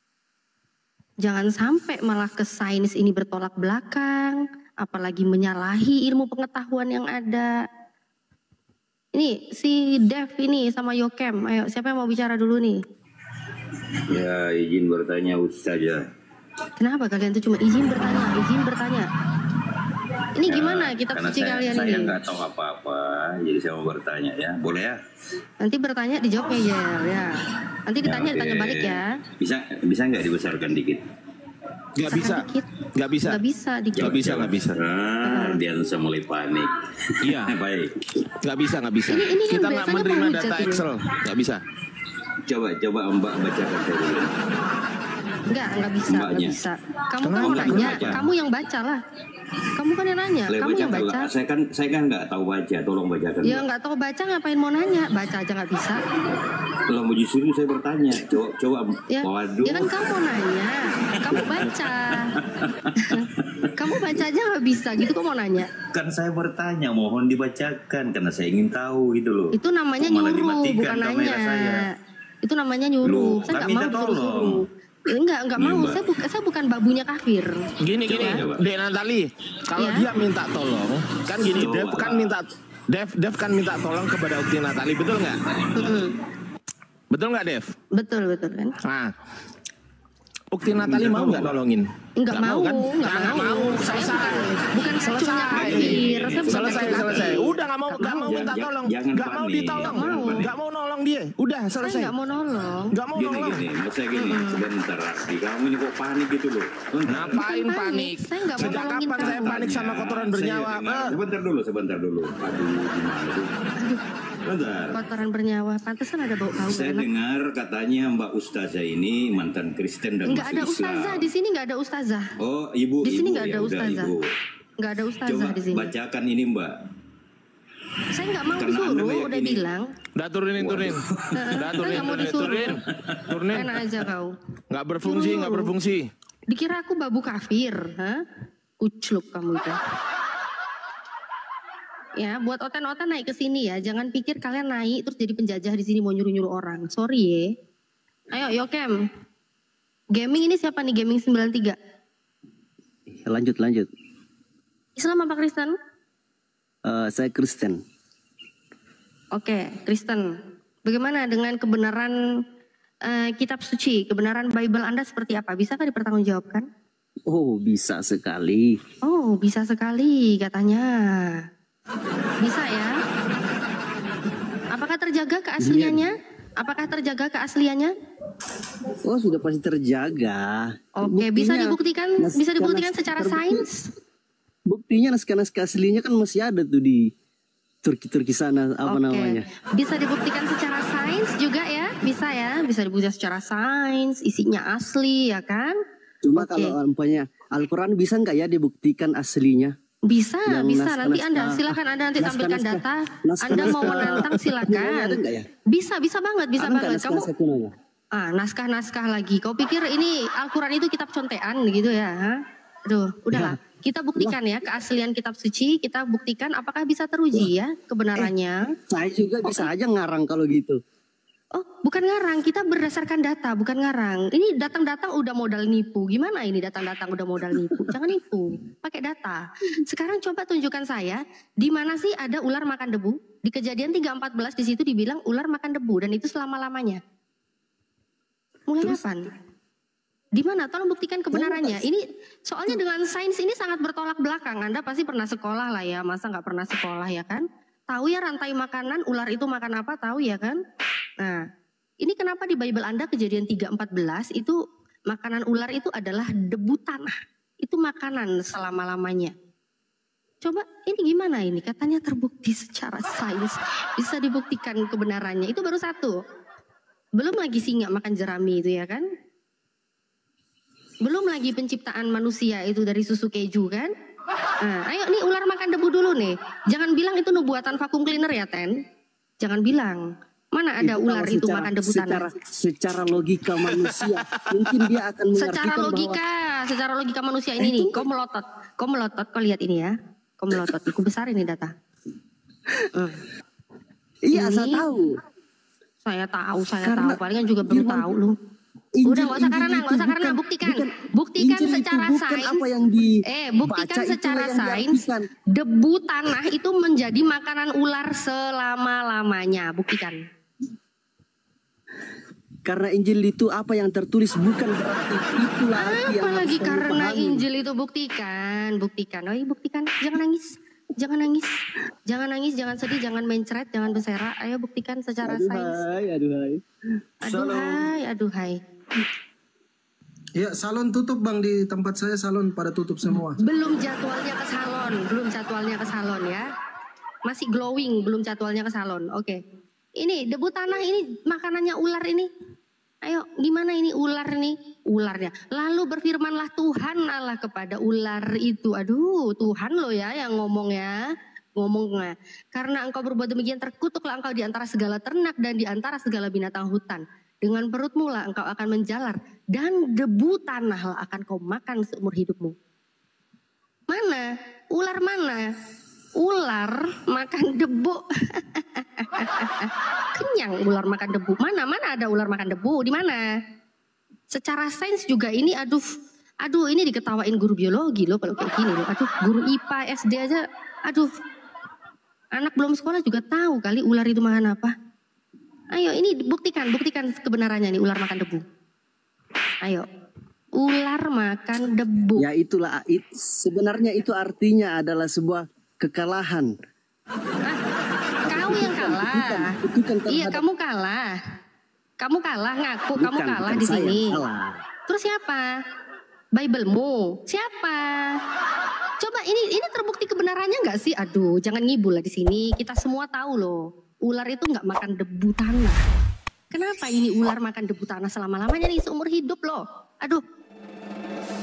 Jangan sampai malah ke sains ini bertolak belakang, apalagi menyalahi ilmu pengetahuan yang ada. Ini si Dev ini sama Yokem, ayo siapa yang mau bicara dulu nih? Ya izin bertanya Ustazah. Kenapa kalian tuh cuma izin bertanya, izin bertanya? Ini ya, gimana kitab suci saya, kalian saya ini? Saya nggak tahu apa-apa, jadi saya mau bertanya ya, boleh ya? Nanti bertanya dijawabnya ya, ya. Nanti ditanya, ya, okay. Tanya balik ya. Bisa bisa nggak dibesarkan dikit? Nggak bisa, nggak bisa, nggak bisa, nggak bisa, nggak bisa. Ah, dia langsung mulai panik. Iya, baik. Nggak bisa, nggak bisa. Ini, ini kita nggak menerima data Excel, nggak bisa. Coba, coba Mbak bacakan saya dulu. Enggak, enggak bisa, enggak bisa. Kamu kan Mbak nanya, baca. kamu yang baca lah. Kamu kan yang nanya, Boleh kamu baca, yang baca. Saya kan saya kan nggak tahu baca, tolong bacakan. Ya nggak tahu baca ngapain mau nanya, baca aja nggak bisa. Kalau mau justru saya bertanya, coba coba. Ya, waduh. ya kan kamu mau nanya, kamu baca. Kamu baca aja nggak bisa, gitu kok mau nanya? Kan saya bertanya, mohon dibacakan karena saya ingin tahu gitu loh. Itu namanya nyuruh, bukan nanya. Itu namanya nyuruh. Loh, saya nggak mau disuruh-suruh. Enggak, enggak mau. Saya, bu saya bukan babunya kafir. Gini, gini, Dek Natali. Kalau ya? Dia minta tolong, kan gini, Dev kan minta, Dev, Dev kan minta tolong kepada Ukti Natali, betul nggak? Mm-hmm. Betul nggak, Dev? Betul, betul kan. Nah, Ukti Natali mau nggak nolongin? Enggak mau, kan? Enggak mau. mau. Selesai. Bukan selesai. Kafir. Selesai, selesai. Udah nggak mau, nggak mau minta tolong, nggak mau ditolong, nggak mau nolong dia. Udah, Udah Saya selesai. nggak mau nolong. Nggak mau Gini nolong. gini, maksudnya gini, sebentar Ardi, kamu ini kok panik gitu loh. Bentar. Ngapain Bukan panik? Saya nggak mau Sejak nolongin kapan saya kamu. panik sama kotoran Saya bernyawa? dengar. Ah. Sebentar dulu, sebentar dulu. Aduh, gimana sih? Bentar. Kotoran bernyawa. Pantesan ada bau bau Saya enak. dengar katanya Mbak Ustazah ini mantan Kristen dan Nggak ada masuk ustazah Islam. di sini, nggak ada ustazah. Oh, ibu, Di sini ibu, nggak ada ya udah, ustazah. ibu. Nggak ada ustazah Coba di sini. bacakan ini Mbak. Saya nggak mau Karena Anda disuruh, udah meyakini- bilang. Udah turunin, turunin. Udah Saya turunin, nggak mau turunin, disuruh. turunin. Turunin. Enak aja kau. Nggak berfungsi, nggak berfungsi. Dikira aku babu kafir, ha? Ucluk kamu itu. Ya, buat otan-otan naik ke sini ya. Jangan pikir kalian naik terus jadi penjajah di sini mau nyuruh-nyuruh orang. Sorry ya. Ayo, Yokem. Gaming ini siapa nih? Gaming sembilan tiga. Lanjut, lanjut. Islam apa Kristen? Eh, saya Kristen. Oke, Kristen. Bagaimana dengan kebenaran eh, kitab suci? Kebenaran Bible Anda seperti apa? Bisakah dipertanggungjawabkan? Oh, bisa sekali. Oh, bisa sekali katanya. Bisa ya? Apakah terjaga keasliannya? Apakah terjaga keasliannya? Oh, sudah pasti terjaga. Oke, bisa Buktinya, dibuktikan, nas- bisa dibuktikan nas- secara terbukti- sains? Buktinya naskah-naskah aslinya kan masih ada tuh di Turki-Turki sana, apa Oke. namanya. Bisa dibuktikan secara sains juga ya? Bisa ya? Bisa dibuktikan secara sains, isinya asli ya kan? Cuma Oke. kalau umpamanya Al-Quran bisa nggak ya dibuktikan aslinya? Bisa, Yang bisa. naskah- Nanti Anda, naskah- silakan Anda nanti naskah- tampilkan naskah- data. naskah- Anda mau naskah- menantang silakan. Ada nggak ya? Bisa, bisa banget, bisa Ada nggak banget. Kamu naskah kunanya? ah naskah-naskah lagi. Kau pikir ini Al-Quran itu kitab contean gitu ya? Ha? Aduh, udahlah. Kita buktikan ya keaslian kitab suci. Kita buktikan apakah bisa teruji ya kebenarannya. Saya juga bisa aja ngarang kalau gitu. Oh, bukan ngarang. Kita berdasarkan data, bukan ngarang. Ini datang-datang udah modal nipu. Gimana ini datang-datang udah modal nipu? Jangan nipu. Pakai data. Sekarang coba tunjukkan saya di mana sih ada ular makan debu? Di Kejadian tiga empat belas di situ dibilang ular makan debu dan itu selama-lamanya. Mulai kapan? Di mana? Tolong buktikan kebenarannya. Ini soalnya dengan sains ini sangat bertolak belakang. Anda pasti pernah sekolah lah ya. Masa nggak pernah sekolah ya kan? Tahu ya rantai makanan, ular itu makan apa? Tahu ya kan? Nah, ini kenapa di Bible Anda Kejadian tiga empat belas itu makanan ular itu adalah debu tanah. Itu makanan selama-lamanya. Coba ini gimana ini? Katanya terbukti secara sains. Bisa dibuktikan kebenarannya. Itu baru satu. Belum lagi singa makan jerami itu ya kan? Belum lagi penciptaan manusia itu dari susu keju kan? Nah, ayo nih ular makan debu dulu nih. Jangan bilang itu nubuatan vacuum cleaner ya Ten. Jangan bilang. Mana ada Itu ular kalau itu secara- makan debu secara, tanah? Secara logika manusia, mungkin dia akan mengartikan Secara logika, secara logika manusia ini nih. Kau melotot, kau melotot, kau lihat ini ya. Kau melotot, aku besar ini data. Hmm. Iya, Ini- saya tahu. Saya tahu, saya Karena tahu. Palingan juga belum firman- tahu lu. Injil- Udah nggak usah Injil karena, itu nggak usah karena bukan- buktikan, bukan- buktikan Injil itu secara bukan sains. apa yang dibaca, Eh, buktikan itulah secara yang sains. diartikan. Debu tanah itu menjadi makanan ular selama lamanya. Buktikan. Karena Injil itu apa yang tertulis bukan berarti itulah arti yang Apalagi harus kamu karena pahami. Injil itu buktikan, buktikan. Oh iya buktikan. Jangan nangis, jangan nangis, jangan nangis, jangan sedih, jangan mencret, jangan berserak. Ayo buktikan secara sains. Aduhai, aduhai. Aduhai, aduhai. Ya, salon tutup Bang, di tempat saya salon pada tutup semua. Belum jadwalnya ke salon, belum jadwalnya ke salon ya. Masih glowing, belum jadwalnya ke salon. Oke. Ini debu tanah ini makanannya ular ini. Ayo, gimana ini ular nih? Ularnya. Lalu berfirmanlah Tuhan Allah kepada ular itu. Aduh, Tuhan lo ya yang ngomong ya. Ngomongnya. Karena engkau berbuat demikian, terkutuklah engkau di antara segala ternak dan di antara segala binatang hutan. Dengan perutmu lah engkau akan menjalar. Dan debu tanah lah akan kau makan seumur hidupmu. Mana? Ular mana? Ular makan debu. Kenyang ular makan debu. Mana? Mana ada ular makan debu? Di mana? Secara sains juga ini aduh, aduh ini diketawain guru biologi loh kalau kayak gini loh. Aduh, guru I P A S D aja. Aduh. Anak belum sekolah juga tahu kali ular itu makan apa. Ayo ini buktikan, buktikan kebenarannya nih ular makan debu. Ayo. Ular makan debu. Ya itulah it, sebenarnya itu artinya adalah sebuah kekalahan. Kau yang kalah. Iya, kamu kalah. Kamu kalah ngaku, Bukan, kamu kalah bukan di saya sini. yang salah. Terus siapa? Biblemu? Siapa? Coba ini ini terbukti kebenarannya nggak sih? Aduh, jangan ngibul lah di sini. Kita semua tahu loh, ular itu nggak makan debu tanah. Kenapa ini ular makan debu tanah selama-lamanya nih seumur hidup loh? Aduh.